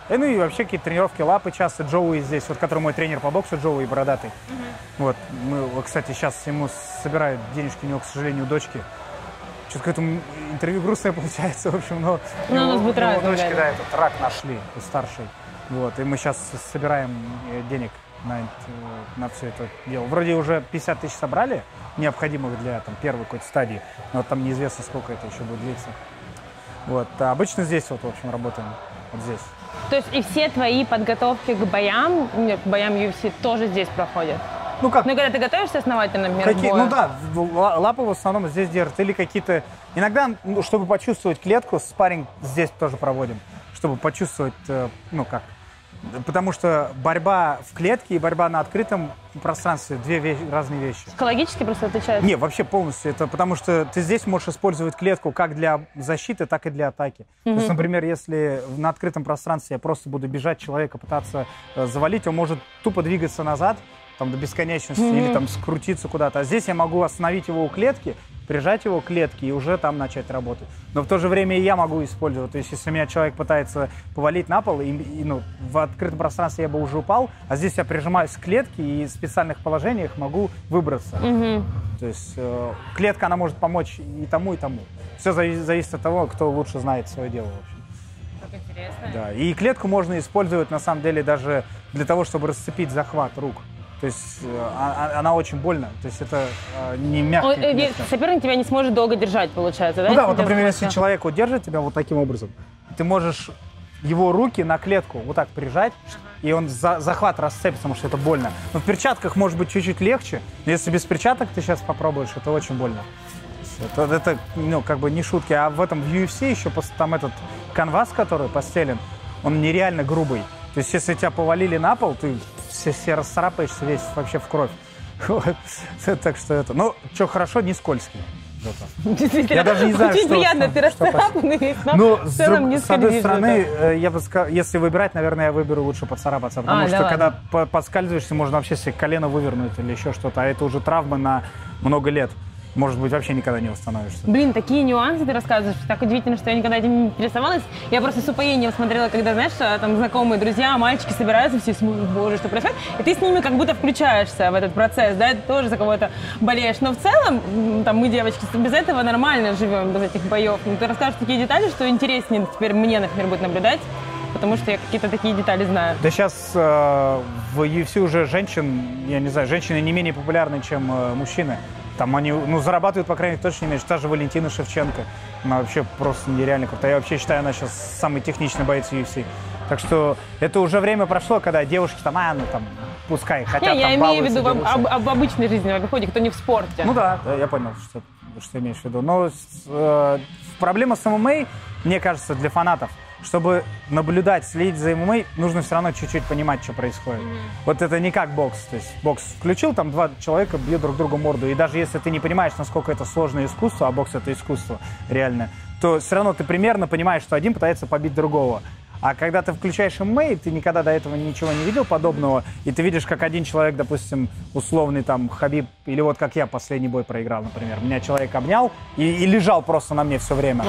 И, ну и вообще какие-то тренировки лапы часто. Джоуи здесь, вот который мой тренер по боксу, Джоуи бородатый. Mm-hmm. Вот, мы, вот, кстати, сейчас ему собирают денежки, у него, к сожалению, у дочки. Что-то какое-то интервью грустное получается, в общем, но... Ну, у нас будет рак, дочки, да, этот рак нашли, у старшей. Вот, и мы сейчас собираем денег на, на все это дело. Вроде уже пятьдесят тысяч собрали, необходимых для там, первой какой-то стадии, но вот там неизвестно, сколько это еще будет длиться. Вот, а обычно здесь вот, в общем, работаем, вот здесь. То есть и все твои подготовки к боям, к боям ю эф си тоже здесь проходят? Ну как? Ну, когда ты готовишься основательно, например, Какие, ну да, лапы в основном здесь держат. Или какие-то... Иногда, ну, чтобы почувствовать клетку, спарринг здесь тоже проводим. Чтобы почувствовать, ну как... Потому что борьба в клетке и борьба на открытом пространстве – две вещи, разные вещи. Психологически просто отличаются? Не, вообще полностью. Это потому что ты здесь можешь использовать клетку как для защиты, так и для атаки. Mm-hmm. То есть, например, если на открытом пространстве я просто буду бежать человека, пытаться э, завалить, он может тупо двигаться назад, там, до бесконечности, mm-hmm. или там скрутиться куда-то. А здесь я могу остановить его у клетки, прижать его к клетке и уже там начать работать. Но в то же время и я могу использовать. То есть если меня человек пытается повалить на пол, и, и, ну, в открытом пространстве я бы уже упал, а здесь я прижимаюсь к клетке и в специальных положениях могу выбраться. Mm-hmm. То есть э, клетка, она может помочь и тому, и тому. Все зависит, зависит от того, кто лучше знает свое дело, в общем. Как интересно. Да. И клетку можно использовать, на самом деле, даже для того, чтобы расцепить захват рук. То есть э, она очень больно, то есть это э, не мягкая клетка. Соперник тебя не сможет долго держать, получается, да? Ну да, вот, например, если человек удержит тебя вот таким образом, ты можешь его руки на клетку вот так прижать, и он за, захват расцепится, потому что это больно. Но в перчатках может быть чуть-чуть легче, но если без перчаток ты сейчас попробуешь, это очень больно. Это, это ну, как бы не шутки. А в этом в ю эф си еще там этот канвас, который постелен, он нереально грубый. То есть если тебя повалили на пол, ты все, все расцарапаешься весь вообще в кровь. Вот. Так что это... Ну, что хорошо, не скользкий. Действительно, я даже не знаю, очень что, приятно, что, ты расцарапанный весь, но ну, в целом не с одной скользишь. стороны, это. я бы сказал, если выбирать, наверное, я выберу лучше поцарапаться, потому а, что да когда по подскальзываешься, можно вообще себе колено вывернуть или еще что-то, а это уже травма на много лет. Может быть, вообще никогда не восстановишься. Блин, такие нюансы ты рассказываешь. Так удивительно, что я никогда этим не интересовалась. Я просто с упоением смотрела, когда, знаешь, там знакомые друзья, мальчики собираются, все смотрят, боже, что происходит. И ты с ними как будто включаешься в этот процесс, да, ты тоже за кого-то болеешь. Но в целом, там, мы, девочки, без этого нормально живем, без этих боев. Но ты расскажешь такие детали, что интереснее теперь мне, например, будет наблюдать, потому что я какие-то такие детали знаю. Да сейчас э, в ю эф си уже женщин, я не знаю, женщины не менее популярны, чем э, мужчины. Там они, ну, зарабатывают, по крайней мере, точно не меньше. Та же Валентина Шевченко. Она вообще просто нереально крутая. Я вообще считаю, она сейчас самый техничный боец ю эф си. Так что это уже время прошло, когда девушки там, а, ну, там, пускай, хотят не, там я имею в виду об, об, об обычной жизни, в обиходе, кто не в спорте. Ну да, да, я понял, что, что имеешь в виду. Но э, проблема с эм эм а, мне кажется, для фанатов, чтобы наблюдать, следить за эм эм а, нужно все равно чуть-чуть понимать, что происходит. Mm-hmm. Вот это не как бокс. То есть бокс включил, там два человека бьют друг другу морду. И даже если ты не понимаешь, насколько это сложное искусство, а бокс это искусство реально, то все равно ты примерно понимаешь, что один пытается побить другого. А когда ты включаешь эм эм а, ты никогда до этого ничего не видел подобного, и ты видишь, как один человек, допустим, условный там Хабиб, или вот как я последний бой проиграл, например. Меня человек обнял и, и лежал просто на мне все время.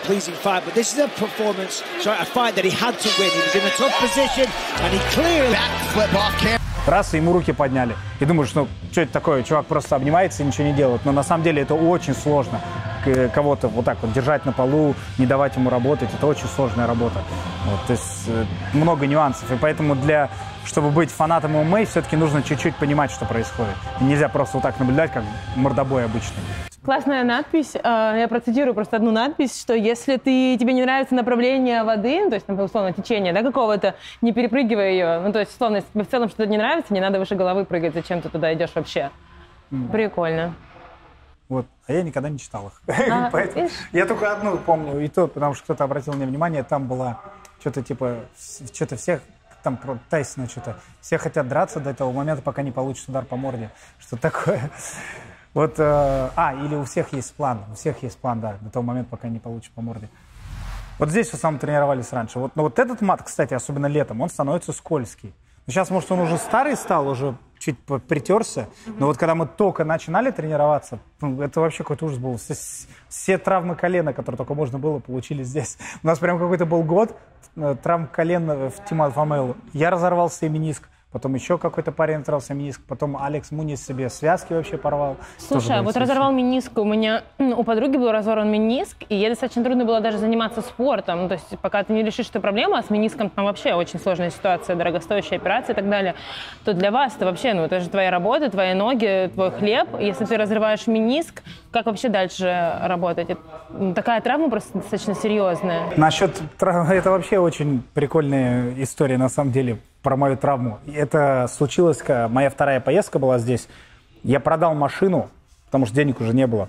Раз, и ему руки подняли. И думаешь, ну, что это такое? Чувак просто обнимается и ничего не делает. Но на самом деле это очень сложно. Кого-то вот так вот держать на полу, не давать ему работать. Это очень сложная работа. Вот, то есть много нюансов. И поэтому для, чтобы быть фанатом эм эм а, все-таки нужно чуть-чуть понимать, что происходит. И нельзя просто вот так наблюдать, как мордобой обычный. Классная надпись. Я процитирую просто одну надпись, что если ты, тебе не нравится направление воды, то есть, например, условно, течение, да, какого-то, не перепрыгивай ее. Ну, то есть, условно, если тебе в целом что-то не нравится, не надо выше головы прыгать. Зачем ты туда идешь вообще? Mm. Прикольно. Вот. А я никогда не читал их. А, Поэтому я только одну помню, и то, потому что кто-то обратил мне внимание, там была что-то типа, что-то всех, там про Тайсона что-то, все хотят драться до того момента, пока не получат удар по морде. Что такое? Вот, э, а, или у всех есть план, у всех есть план, да, до того момента, пока не получишь по морде. Вот здесь в основном тренировались раньше. Вот, но вот этот мат, кстати, особенно летом, он становится скользкий. То Сейчас, может, он уже старый стал, уже чуть притерся. Но вот когда мы только начинали тренироваться, это вообще какой-то ужас был. Все, все травмы колена, которые только можно было, получили здесь. У нас прям какой-то был год травм колена в Тимат Фамейлу. Я разорвал себе мениск. Потом еще какой-то парень разорвался мениск. Потом Алекс Мунис себе связки вообще порвал. Слушай, а вот разорвал мениск. У меня у подруги был разорван мениск, и ей достаточно трудно было даже заниматься спортом. Ну, то есть пока ты не решишь эту проблему, а с мениском там вообще очень сложная ситуация, дорогостоящая операция и так далее, то для вас это вообще, ну это же твоя работа, твои ноги, твой хлеб. Если ты разрываешь мениск, как вообще дальше работать? Это, такая травма просто достаточно серьезная. Насчет травмы, это вообще очень прикольная история на самом деле. Про мою травму. Это случилось, моя вторая поездка была здесь. Я продал машину, потому что денег уже не было,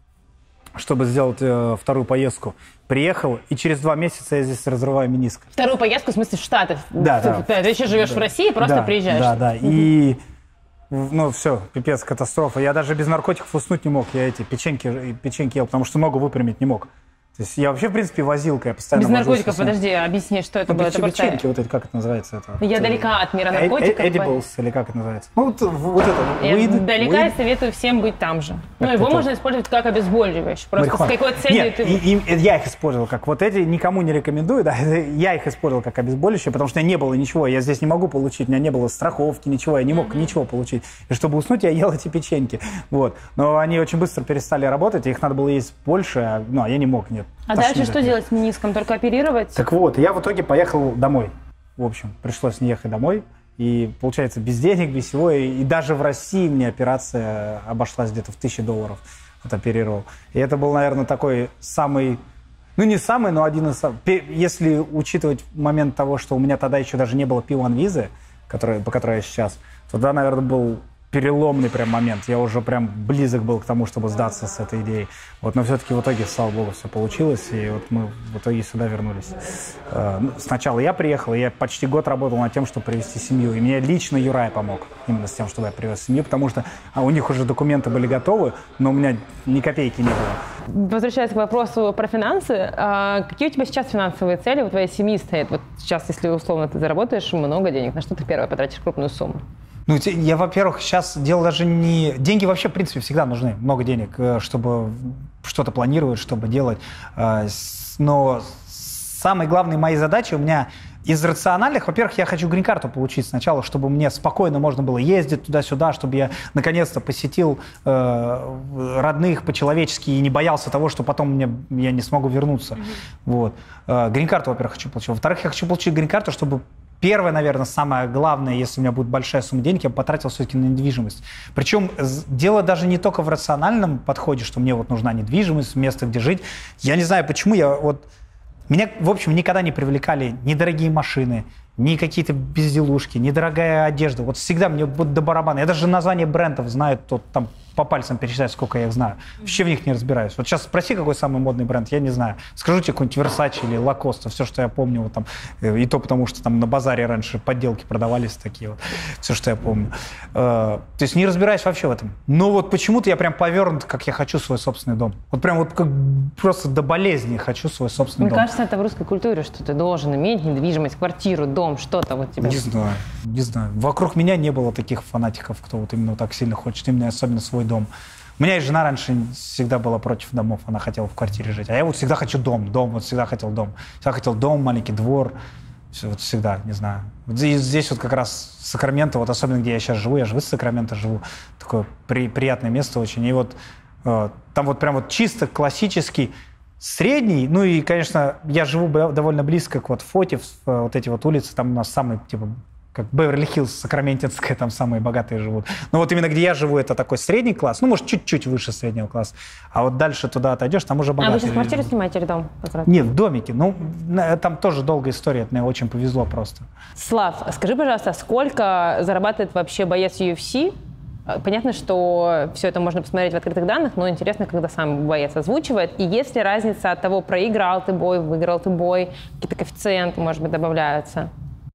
чтобы сделать э, вторую поездку. Приехал, и через два месяца я здесь разрываю мениск. Вторую поездку, в смысле, в Штаты? Да, ты, да. Ты, ты еще живешь да. в России, просто да, приезжаешь? Да, да. И, ну, все, пипец, катастрофа. Я даже без наркотиков уснуть не мог. Я эти печеньки, печеньки ел, потому что ногу выпрямить не мог. То есть я вообще, в принципе, возилка, я постоянно... Без наркотиков, подожди, объясни, что это ну, было? Печеньки, вот это, как это называется? Это, я это, далека от мира наркотиков. Edibles, или как это называется? Ну, вот, вот это, я weed, далека weed. и советую всем быть там же. Ну, как его это? Можно использовать как обезболивающее. Просто Марихуана. с какой целью Нет, ты... и, и, я их использовал как вот эти, никому не рекомендую, да, я их использовал как обезболивающее, потому что у меня не было ничего, я здесь не могу получить, у меня не было страховки, ничего, я не мог mm-hmm. ничего получить. И чтобы уснуть, я ел эти печеньки, вот. Но они очень быстро перестали работать, их надо было есть больше, а, ну, а я не мог, нет. А дальше что делать с мениском? Только оперировать? Так вот, я в итоге поехал домой. В общем, пришлось не ехать домой. И, получается, без денег, без всего. И, и даже в России мне операция обошлась где-то в тысячу долларов. Вот оперировал. И это был, наверное, такой самый... Ну, не самый, но один из... Если учитывать момент того, что у меня тогда еще даже не было пи один визы, который, по которой я сейчас, то да, наверное, был... переломный прям момент. Я уже прям близок был к тому, чтобы сдаться с этой идеей. Вот, но все-таки в итоге, слава богу, все получилось, и вот мы в итоге сюда вернулись. Сначала я приехал, и я почти год работал над тем, чтобы привезти семью. И мне лично Юрай помог именно с тем, чтобы я привез семью, потому что а у них уже документы были готовы, но у меня ни копейки не было. Возвращаясь к вопросу про финансы, а какие у тебя сейчас финансовые цели у твоей семьи стоят? Вот сейчас, если условно ты заработаешь много денег, на что ты первое потратишь крупную сумму? Ну, я, во-первых, сейчас дело даже не... Деньги вообще, в принципе, всегда нужны. Много денег, чтобы что-то планировать, чтобы делать. Но самые главные мои задачи у меня из рациональных... Во-первых, я хочу грин-карту получить сначала, чтобы мне спокойно можно было ездить туда-сюда, чтобы я наконец-то посетил э, родных по-человечески и не боялся того, что потом мне, я не смогу вернуться. Mm-hmm. Вот. Э, грин-карту, во-первых, хочу получить. Во-вторых, я хочу получить грин-карту, чтобы... Первое, наверное, самое главное, если у меня будет большая сумма денег, я бы потратил все-таки на недвижимость. Причем дело даже не только в рациональном подходе, что мне вот нужна недвижимость, место, где жить. Я не знаю, почему я вот... Меня, в общем, никогда не привлекали ни дорогие машины, ни какие-то безделушки, ни дорогая одежда. Вот всегда мне вот до барабана. Я даже название брендов знаю, то там по пальцам перечислять, сколько я их знаю. Вообще в них не разбираюсь. Вот сейчас спроси, какой самый модный бренд, я не знаю. Скажу тебе какой-нибудь Versace или Lacoste, все, что я помню. Вот там, и то потому, что там на базаре раньше подделки продавались такие вот. Все, что я помню. То есть не разбираюсь вообще в этом. Но вот почему-то я прям повернут, как я хочу свой собственный дом. Вот прям вот как просто до болезни хочу свой собственный Мне дом. Мне кажется, это в русской культуре, что ты должен иметь недвижимость, квартиру, дом, что-то вот тебе. Не знаю, не знаю. Вокруг меня не было таких фанатиков, кто вот именно так сильно хочет, именно особенно свой дом. У меня и жена раньше всегда была против домов, она хотела в квартире жить. А я вот всегда хочу дом, дом, вот всегда хотел дом. Всегда хотел дом, маленький двор, все, вот всегда, не знаю. Вот здесь, здесь вот как раз Сакраменто, вот особенно где я сейчас живу, я же в Сакраменто живу, такое при, приятное место очень. И вот э, там вот прям вот чисто классический, средний, ну и, конечно, я живу довольно близко к вот Фоте, вот эти вот улицы, там у нас самые, типа, как Беверли-Хиллз, Сакраментинская, там самые богатые живут. Но вот именно где я живу, это такой средний класс, ну, может, чуть-чуть выше среднего класса. А вот дальше туда отойдешь, там уже богатые. А вы сейчас квартиру снимаете или дом? Нет, в домике. Ну, там тоже долгая история, это мне очень повезло просто. Слав, скажи, пожалуйста, сколько зарабатывает вообще боец ю эф си? Понятно, что все это можно посмотреть в открытых данных, но интересно, когда сам боец озвучивает. И есть ли разница от того, проиграл ты бой, выиграл ты бой, какие-то коэффициенты, может быть, добавляются?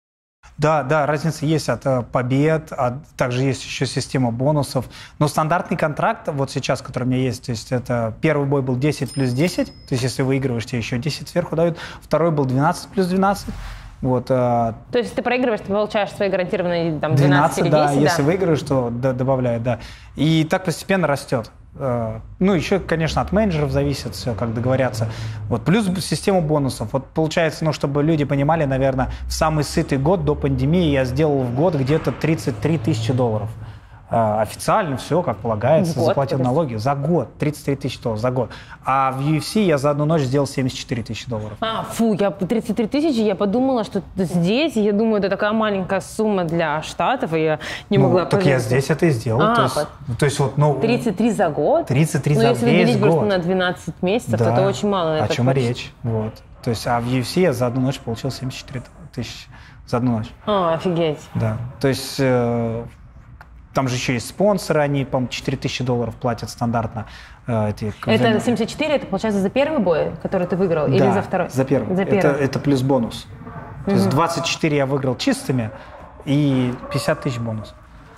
Да, да, разница есть от э, побед, а также есть еще система бонусов. Но стандартный контракт, вот сейчас, который у меня есть, то есть это первый бой был десять плюс десять, то есть если выигрываешь, тебе еще десять сверху дают. Второй был двенадцать плюс двенадцать. Вот, а... То есть ты проигрываешь, ты получаешь свои гарантированные там, двенадцать, двенадцать или десять, да, да? Если выиграешь, то д- добавляют, да. И так постепенно растет. Ну, еще, конечно, от менеджеров зависит все, как договорятся. Вот. Плюс система бонусов. Вот получается, ну, чтобы люди понимали, наверное, в самый сытый год до пандемии я сделал в год где-то тридцать три тысячи долларов. Официально все, как полагается, год, заплатил подожди. налоги. За год. тридцать три тысячи долларов за год. А в ю эф си я за одну ночь сделал семьдесят четыре тысячи долларов. А, фу, я тридцать три тысячи, я подумала, что здесь, я думаю, это такая маленькая сумма для Штатов, и я не ну, могла так понять. я здесь это и сделал. А, то, есть, под... то есть вот, ну... тридцать три за год? тридцать три ну, за если весь делить год. просто на двенадцать месяцев, да. то это очень мало. О это чем и точно. речь. Вот. То есть, а в ю эф си я за одну ночь получил семьдесят четыре тысячи за одну ночь. А, офигеть. Да. То есть э, там же еще есть спонсоры, они, по-моему, четыре тысячи долларов платят стандартно. Э, эти, Это семьдесят четыре, это получается за первый бой, который ты выиграл, да, или за второй? за первый. За первый. Это, это плюс бонус. То угу. есть двадцать четыре я выиграл чистыми и пятьдесят тысяч бонус.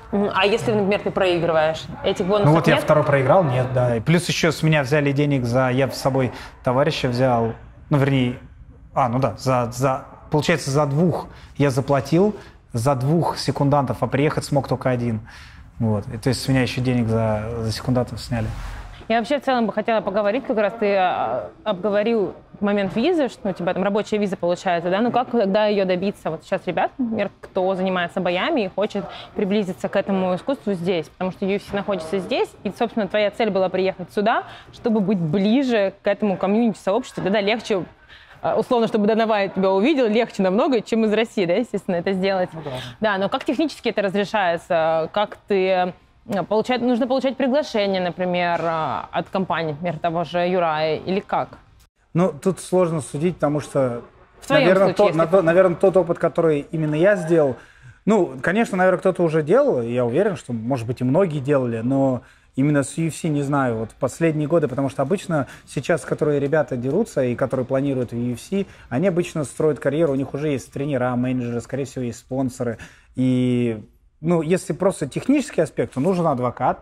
А если, например, ты проигрываешь, этих бонусов Ну вот нет? я второй проиграл, нет, да. И плюс еще с меня взяли денег за... Я с собой товарища взял, ну, вернее... А, ну да, за, за... Получается, за двух я заплатил, за двух секундантов, а приехать смог только один. Вот. И, то есть с меня еще денег за, за секундантов сняли. Я вообще в целом бы хотела поговорить, как раз ты а, обговорил момент визы, что у тебя там рабочая виза получается, да, ну как тогда ее добиться? Вот сейчас ребят, например, кто занимается боями и хочет приблизиться к этому искусству здесь, потому что ю эф си находится здесь, и, собственно, твоя цель была приехать сюда, чтобы быть ближе к этому комьюнити-сообществу, тогда легче, условно, чтобы Доновай тебя увидел, легче намного, чем из России, да, естественно, это сделать. Ну, да. да, но как технически это разрешается? Как ты... Получать, нужно получать приглашение, например, от компании, например, того же Юрая, или как? Ну, тут сложно судить, потому что, в наверное, случае, тот, на, то, наверное, тот опыт, который именно я сделал, ну, конечно, наверное, кто-то уже делал, я уверен, что, может быть, и многие делали, но именно с ю эф си не знаю, вот последние годы, потому что обычно сейчас, которые ребята дерутся и которые планируют в ю эф си, они обычно строят карьеру, у них уже есть тренера, менеджеры, скорее всего, есть спонсоры, и... Ну, если просто технический аспект, то нужен адвокат.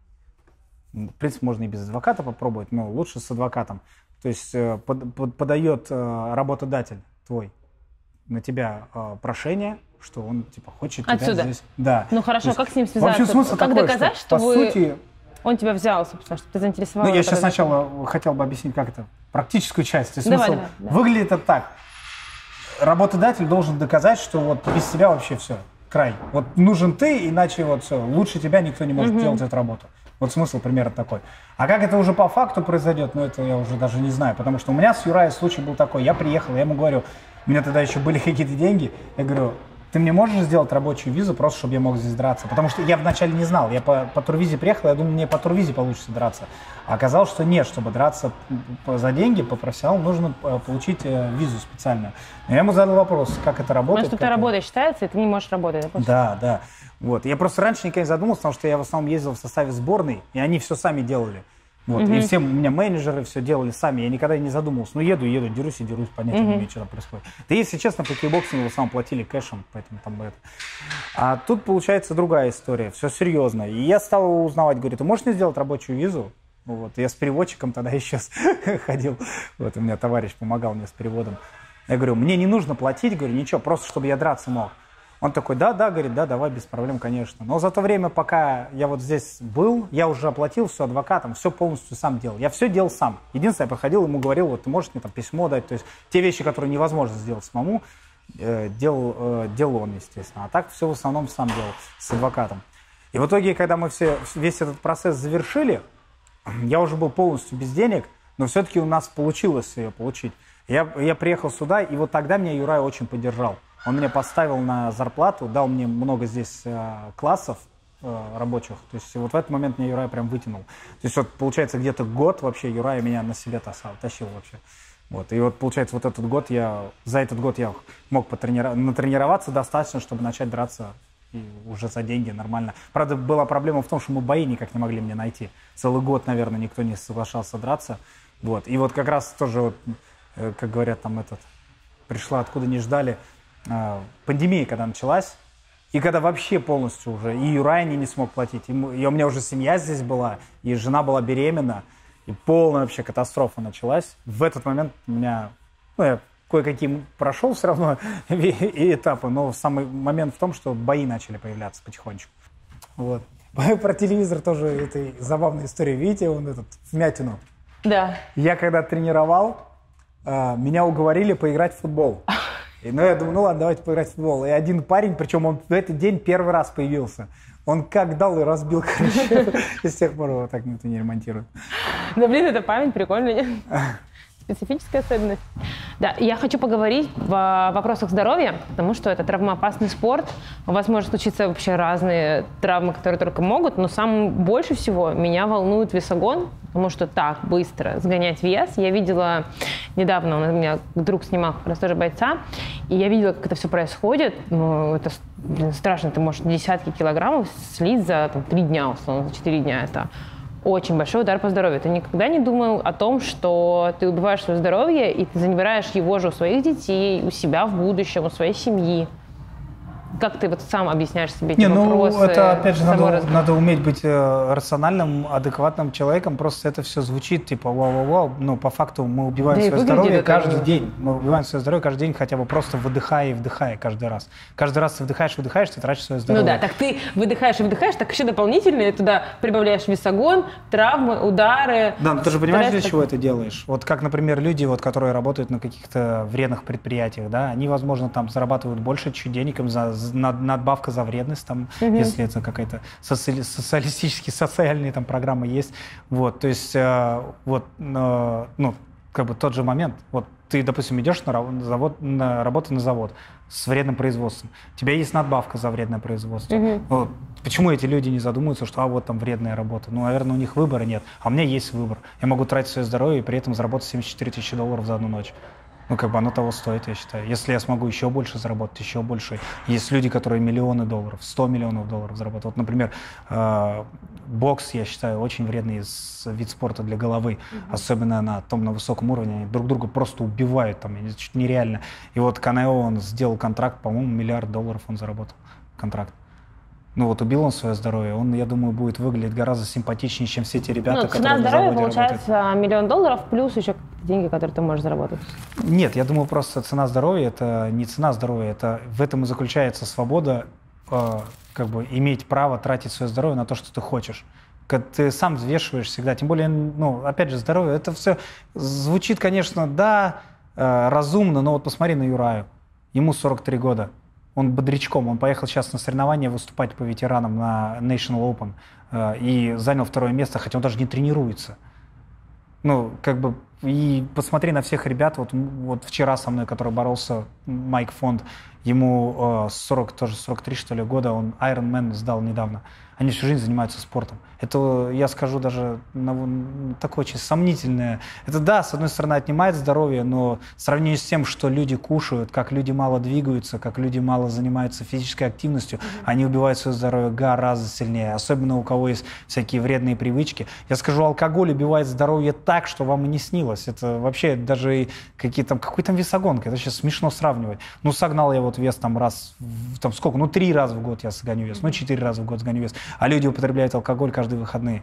В принципе, можно и без адвоката попробовать, но лучше с адвокатом. То есть под, под, подает работодатель твой на тебя прошение, что он типа хочет тебя отсюда здесь. Да. Ну хорошо, есть, как с ним связаться? В общем, смысл как такой, доказать, что, что по вы... сути... он тебя взял, собственно, чтобы ты заинтересовал? Ну, я сейчас сначала хотел бы объяснить, как это, практическую часть. То есть давай, смысл давай, давай. выглядит это так. Работодатель должен доказать, что вот без тебя вообще все. Край. Вот нужен ты, иначе вот все, лучше тебя никто не может uh-huh. делать эту работу. Вот смысл примерно такой. А как это уже по факту произойдет, ну это я уже даже не знаю, потому что у меня с Юраей случай был такой, я приехал, я ему говорю, у меня тогда еще были какие-то деньги, я говорю, ты мне можешь сделать рабочую визу, просто чтобы я мог здесь драться? Потому что я вначале не знал, я по, по турвизе приехал, я думал, мне по турвизе получится драться. А оказалось, что нет, чтобы драться за деньги по профессионалу, нужно получить визу специальную. Я ему задал вопрос, как это работает. Может, у тебя работа считается, и ты не можешь работать. Да, да, да. Вот. Я просто раньше никогда не задумывался, потому что я в основном ездил в составе сборной, и они все сами делали. Вот. Uh-huh. И все у меня менеджеры все делали сами, я никогда не задумывался. Ну, еду, еду, дерусь и дерусь, понятия uh-huh. не имею, что там происходит. Да, если честно, по кикбоксингу в основном платили кэшем, поэтому там это. А тут получается другая история, все серьезно. И я стал узнавать, говорю, ты можешь мне сделать рабочую визу? Вот. Я с переводчиком тогда еще ходил, вот у меня товарищ помогал мне с переводом. Я говорю, мне не нужно платить, говорю, ничего, просто чтобы я драться мог. Он такой, да, да, говорит, да, давай, без проблем, конечно. Но за то время, пока я вот здесь был, я уже оплатил все адвокатом, все полностью сам делал. Я все делал сам. Единственное, я подходил, ему говорил, вот ты можешь мне там письмо дать. То есть те вещи, которые невозможно сделать самому, э, делал, э, делал он, естественно. А так все в основном сам делал с адвокатом. И в итоге, когда мы все, весь этот процесс завершили, я уже был полностью без денег, но все-таки у нас получилось ее получить. Я, я приехал сюда, и вот тогда меня Юрай очень поддержал. Он меня поставил на зарплату, дал мне много здесь э, классов э, рабочих. То есть вот в этот момент меня Юрай прям вытянул. То есть вот получается где-то год вообще Юрай меня на себе тасал, тащил вообще. Вот. И вот получается вот этот год я, за этот год я мог потренироваться, натренироваться достаточно, чтобы начать драться и уже за деньги нормально. Правда, была проблема в том, что мы бои никак не могли мне найти. Целый год, наверное, никто не соглашался драться. Вот. И вот как раз тоже, вот, э, как говорят, там этот, пришла откуда не ждали, пандемия, когда началась, и когда вообще полностью уже и Юрай не смог платить, и, мы, и у меня уже семья здесь была, и жена была беременна, и полная вообще катастрофа началась. В этот момент у меня, ну, я кое-какие прошел все равно и этапы, но самый момент в том, что бои начали появляться потихонечку. Вот. Про телевизор тоже это забавная история. Видите, он этот, вмятину. Да. Я когда тренировал, меня уговорили поиграть в футбол. И, ну, я думаю, ну ладно, давайте поиграть в футбол. И один парень, причем он в этот день первый раз появился. Он как дал и разбил, короче. И с тех пор его так никто не ремонтирует. Да, блин, это память прикольная. Специфическая особенность. Да, я хочу поговорить в вопросах здоровья, потому что это травмоопасный спорт. У вас может случиться вообще разные травмы, которые только могут, но самое больше всего меня волнует весогон, потому что так быстро сгонять вес. Я видела недавно, у меня друг снимал как раз тоже бойца, и я видела, как это все происходит. Ну, это блин, страшно, ты можешь десятки килограммов слить за там, три дня, условно, за четыре дня. Это очень большой удар по здоровью. Ты никогда не думал о том, что ты убиваешь свое здоровье, и ты забираешь его же у своих детей, у себя в будущем, у своей семьи? Как ты вот сам объясняешь себе эти не, ну, вопросы? Это, опять же, надо, раз... надо уметь быть э, рациональным, адекватным человеком. Просто это все звучит типа вау-вау-вау. Но по факту мы убиваем да свое здоровье каждый это... день. Мы убиваем свое здоровье каждый день, хотя бы просто выдыхая и вдыхая каждый раз. Каждый раз ты вдыхаешь, выдыхаешь, ты тратишь свое здоровье. Ну да, так ты выдыхаешь и выдыхаешь, так еще дополнительно туда прибавляешь весогон, травмы, удары. Да, но ты же понимаешь, для чего это делаешь? Вот как, например, люди, вот, которые работают на каких-то вредных предприятиях, да, они, возможно, там зарабатывают больше чуть денег, им за, над, надбавка за вредность, там, угу. если это какая-то соци социалистические, социальные там программы есть. Вот, то есть, э, вот, э, ну, как бы тот же момент. Вот ты, допустим, идешь на, завод, на работу на завод с вредным производством. У тебя есть надбавка за вредное производство. Угу. Вот. Почему эти люди не задумываются, что а вот там вредная работа? Ну, наверное, у них выбора нет. А у меня есть выбор. Я могу тратить свое здоровье и при этом заработать семьдесят четыре тысячи долларов за одну ночь. Ну, как бы оно того стоит, я считаю. Если я смогу еще больше заработать, еще больше. Есть люди, которые миллионы долларов, сто миллионов долларов зарабатывают. Вот, например, э, бокс, я считаю, очень вредный вид спорта для головы. Mm-hmm. Особенно на том, на высоком уровне. Они друг друга просто убивают, там, чуть нереально. И вот Канео, он сделал контракт, по-моему, миллиард долларов он заработал. Контракт. Ну вот убил он свое здоровье, он, я думаю, будет выглядеть гораздо симпатичнее, чем все те ребята, ну, которые на заводе здоровья получается работают. Миллион долларов плюс еще деньги, которые ты можешь заработать. Нет, я думаю, просто цена здоровья – это не цена здоровья, это в этом и заключается свобода, э, как бы иметь право тратить свое здоровье на то, что ты хочешь. Когда ты сам взвешиваешь всегда, тем более, ну, опять же, здоровье, это все звучит, конечно, да, э, разумно, но вот посмотри на Юраю, ему сорок три года. Он бодрячком, он поехал сейчас на соревнования выступать по ветеранам на National Open э, и занял второе место, хотя он даже не тренируется. Ну, как бы, и посмотри на всех ребят, вот, вот вчера со мной, который боролся, Майк Фонд, ему э, сорок, тоже сорок три, что ли, года, он Ironman сдал недавно. Они всю жизнь занимаются спортом. Это, я скажу, даже ну, такое очень сомнительное. Это, да, с одной стороны, отнимает здоровье, но в сравнении с тем, что люди кушают, как люди мало двигаются, как люди мало занимаются физической активностью, mm-hmm. они убивают свое здоровье гораздо сильнее. Особенно у кого есть всякие вредные привычки. Я скажу, алкоголь убивает здоровье так, что вам и не снилось. Это вообще даже какие там, какой там весогонка. Это сейчас смешно сравнивать. Ну, согнал я вот вес там раз, там сколько? Ну, три раза в год я сгоню вес. Ну, четыре раза в год сгоню вес. А люди употребляют алкоголь каждые выходные.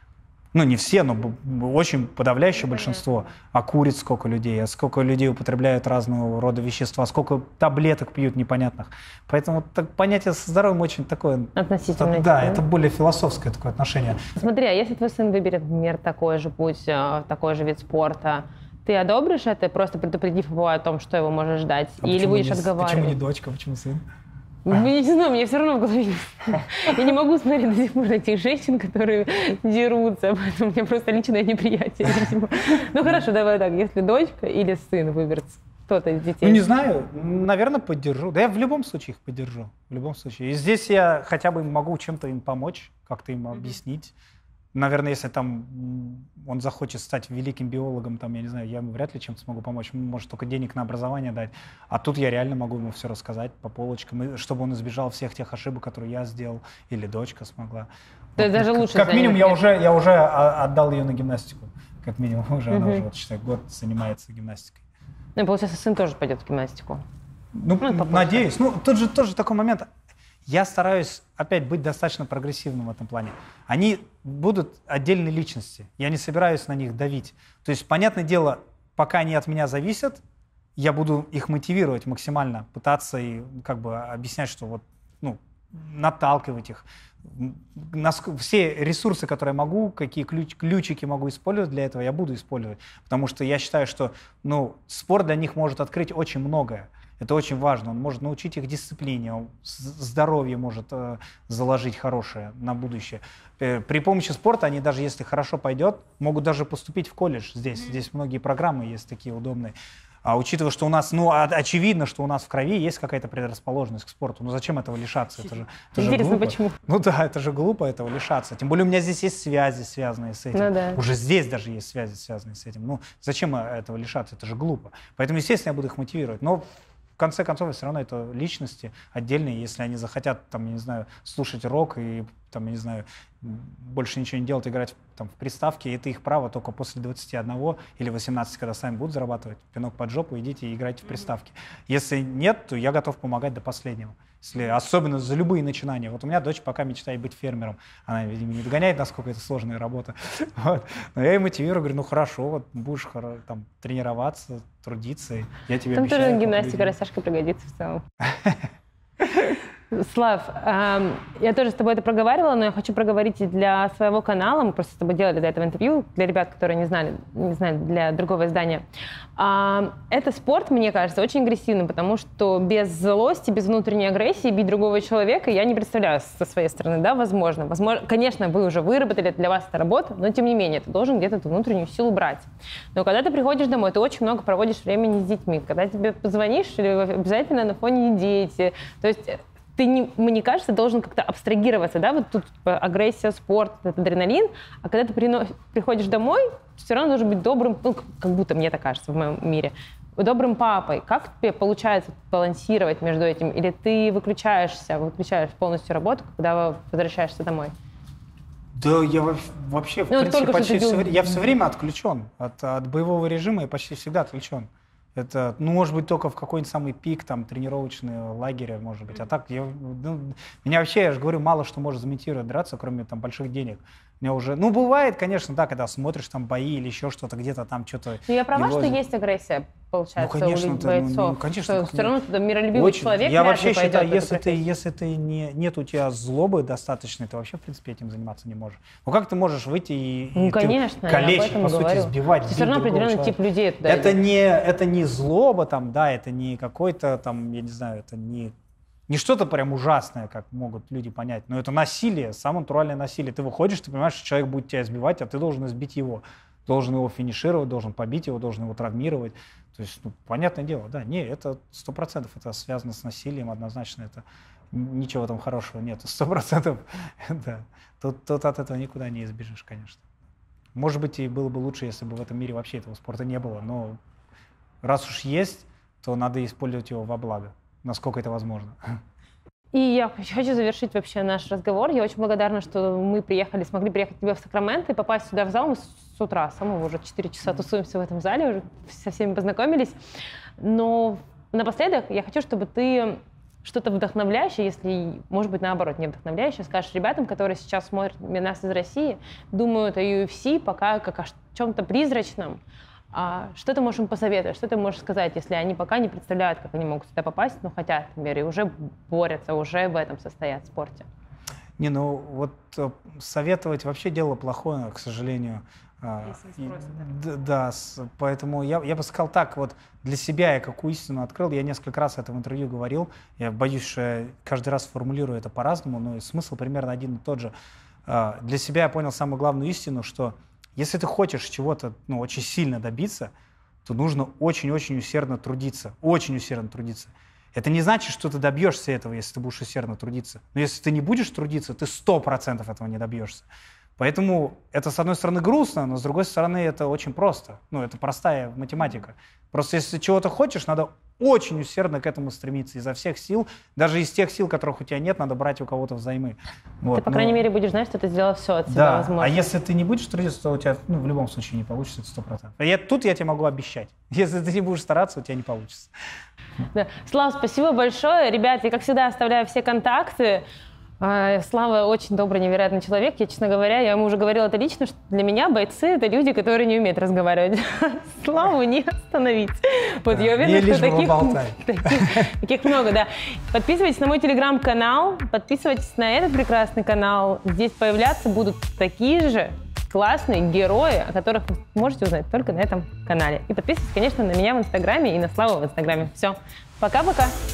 Ну, не все, но очень подавляющее большинство. А курит сколько людей, а сколько людей употребляют разного рода вещества, сколько таблеток пьют непонятных. Поэтому так, понятие со здоровьем очень такое... Относительно. Да, это более философское такое отношение. Смотри, а если твой сын выберет, например, такой же путь, такой же вид спорта, ты одобришь это, просто предупредив его о том, что его может ждать? А или будешь не, отговаривать? Почему не дочка, почему сын? Ну, не знаю, мне все равно в голове есть. Я не могу смотреть до сих пор на этих женщин, которые дерутся, поэтому у меня просто личное неприятие. Ну хорошо, давай так, если дочка или сын выберет кто-то из детей. Ну не знаю, наверное, поддержу. Да я в любом случае их поддержу, в любом случае. И здесь я хотя бы могу чем-то им помочь, как-то им объяснить. Наверное, если там он захочет стать великим биологом, там, я не знаю, я ему вряд ли чем-то смогу помочь. Может, только денег на образование дать. А тут я реально могу ему все рассказать по полочкам, чтобы он избежал всех тех ошибок, которые я сделал, или дочка смогла. Да, вот, даже как, лучше. Как минимум, я уже, я уже отдал ее на гимнастику. Как минимум, уже mm-hmm. она уже, вот, считай, год занимается гимнастикой. Ну, и получается, сын тоже пойдет в гимнастику. Ну, ну надеюсь. Ну, тут же тоже такой момент. Я стараюсь опять быть достаточно прогрессивным в этом плане. Они будут отдельные личности. Я не собираюсь на них давить. То есть, понятное дело, пока они от меня зависят, я буду их мотивировать максимально, пытаться и как бы объяснять, что вот, ну, наталкивать их. Все ресурсы, которые я могу, какие ключ, ключики могу использовать для этого, я буду использовать. Потому что я считаю, что ну, спорт для них может открыть очень многое. Это очень важно. Он может научить их дисциплине, он здоровье может э, заложить хорошее на будущее. Э, при помощи спорта они даже, если хорошо пойдет, могут даже поступить в колледж здесь. Здесь многие программы есть такие удобные. А учитывая, что у нас, ну, очевидно, что у нас в крови есть какая-то предрасположенность к спорту, ну зачем этого лишаться? Это же, это Интересно, же глупо. почему? Ну да, это же глупо этого лишаться. Тем более у меня здесь есть связи, связанные с этим. Ну, да. Уже здесь даже есть связи, связанные с этим. Ну зачем этого лишаться? Это же глупо. Поэтому, естественно, я буду их мотивировать. Но в конце концов, все равно это личности отдельные. Если они захотят, там, я не знаю, слушать рок и, там, я не знаю, больше ничего не делать, играть там, в приставки, это их право только после двадцати одного или восемнадцати, когда сами будут зарабатывать, пинок под жопу, идите и играйте в приставки. Если нет, то я готов помогать до последнего. Если, особенно за любые начинания. Вот у меня дочь пока мечтает быть фермером. Она, видимо, не догоняет, насколько это сложная работа. Вот. Но я ее мотивирую, говорю, ну хорошо, вот будешь там, тренироваться, трудиться, я тебе там обещаю. Там тоже гимнастика, растяжка пригодится в целом. Слав, э, я тоже с тобой это проговаривала, но я хочу проговорить и для своего канала. Мы просто с тобой делали до этого интервью, для ребят, которые не знали, не знали для другого издания. Э, это спорт, мне кажется, очень агрессивный, потому что без злости, без внутренней агрессии бить другого человека я не представляю со своей стороны, да, возможно. возможно. Конечно, вы уже выработали, для вас это работа, но тем не менее, ты должен где-то эту внутреннюю силу брать. Но когда ты приходишь домой, ты очень много проводишь времени с детьми. Когда тебе позвонишь, обязательно на фоне дети. То есть ты, не, мне кажется, должен как-то абстрагироваться, да, вот тут агрессия, спорт, этот адреналин, а когда ты прино, приходишь домой, все равно должен быть добрым, ну, как будто мне так кажется в моем мире, добрым папой. Как тебе получается балансировать между этим? Или ты выключаешься, выключаешь полностью работу, когда возвращаешься домой? Да, я вообще, в ну, принципе, почти все, время, я все время отключен. От, от боевого режима я почти всегда отключен. Это, ну, может быть, только в какой-нибудь самый пик, там, тренировочный лагеря, может быть. А так, я, ну, меня вообще, я же говорю, мало что может замотивировать драться, кроме, там, больших денег. У меня уже, ну, бывает, конечно, да, когда смотришь, там, бои или еще что-то, где-то там что-то... Ну, я права, что есть агрессия, получается, ну, конечно, у ты, бойцов? Ну, конечно. Все равно ты миролюбивый очень. человек, я вообще считаю, пойдет если ты, если ты не, нет у тебя злобы достаточной, ты вообще, в принципе, этим заниматься не можешь. Ну, как ты можешь выйти и, ну, и конечно, калечить, по говорю. сути, сбивать, все равно определенный человека. тип людей туда это идет. не, это не злоба, там, да, это не какой-то, там, я не знаю, это не... Не что-то прям ужасное, как могут люди понять, но это насилие, самое натуральное насилие. Ты выходишь, ты понимаешь, что человек будет тебя избивать, а ты должен избить его. Должен его финишировать, должен побить его, должен его травмировать. То есть, ну, понятное дело, да, не, это сто процентов это связано с насилием, однозначно, это ничего там хорошего нет, сто процентов, да. Тут, тут от этого никуда не избежишь, конечно. Может быть, и было бы лучше, если бы в этом мире вообще этого спорта не было, но раз уж есть, то надо использовать его во благо. Насколько это возможно. И я хочу завершить вообще наш разговор. Я очень благодарна, что мы приехали, смогли приехать к тебе в Сакраменто и попасть сюда в зал. Мы с утра, самого уже четыре часа тусуемся в этом зале, уже со всеми познакомились. Но напоследок я хочу, чтобы ты что-то вдохновляющее, если, может быть, наоборот, не вдохновляющее, скажешь ребятам, которые сейчас смотрят нас из России, думают о ю эф си пока как о чем-то призрачном. А что ты можешь им посоветовать, что ты можешь сказать, если они пока не представляют, как они могут сюда попасть, но хотят, например, и уже борются, уже в этом состоят в спорте? Не, ну вот советовать вообще дело плохое, к сожалению. Если спросят, да, да, поэтому я, я бы сказал так, вот для себя я какую истину открыл, я несколько раз это в интервью говорил, я боюсь, что я каждый раз формулирую это по-разному, но смысл примерно один и тот же. Для себя я понял самую главную истину, что если ты хочешь чего-то, ну, очень сильно добиться, то нужно очень-очень усердно трудиться, очень усердно трудиться. Это не значит, что ты добьешься этого, если ты будешь усердно трудиться. Но если ты не будешь трудиться, ты сто процентов этого не добьешься. Поэтому это, с одной стороны, грустно, но с другой стороны, это очень просто. Ну, это простая математика. Просто если чего-то хочешь, надо очень усердно к этому стремиться изо всех сил. Даже из тех сил, которых у тебя нет, надо брать у кого-то взаймы. Вот. Ты, по но... крайней мере, будешь знать, что ты сделал все от себя да. возможно. А если ты не будешь трудиться, то у тебя, ну, в любом случае не получится, это сто процентов. Я, тут я тебе могу обещать. Если ты не будешь стараться, у тебя не получится. Да. Слав, спасибо большое. Ребят, я, как всегда, оставляю все контакты. Слава очень добрый, невероятный человек. Я, честно говоря, я ему уже говорила это лично, что для меня бойцы — это люди, которые не умеют разговаривать. Славу не остановить. Вот я уверена, что таких, таких, таких много, да. Подписывайтесь на мой телеграм-канал, подписывайтесь на этот прекрасный канал. Здесь появляться будут такие же классные герои, о которых вы можете узнать только на этом канале. И подписывайтесь, конечно, на меня в Инстаграме и на Славу в Инстаграме. Все. Пока-пока.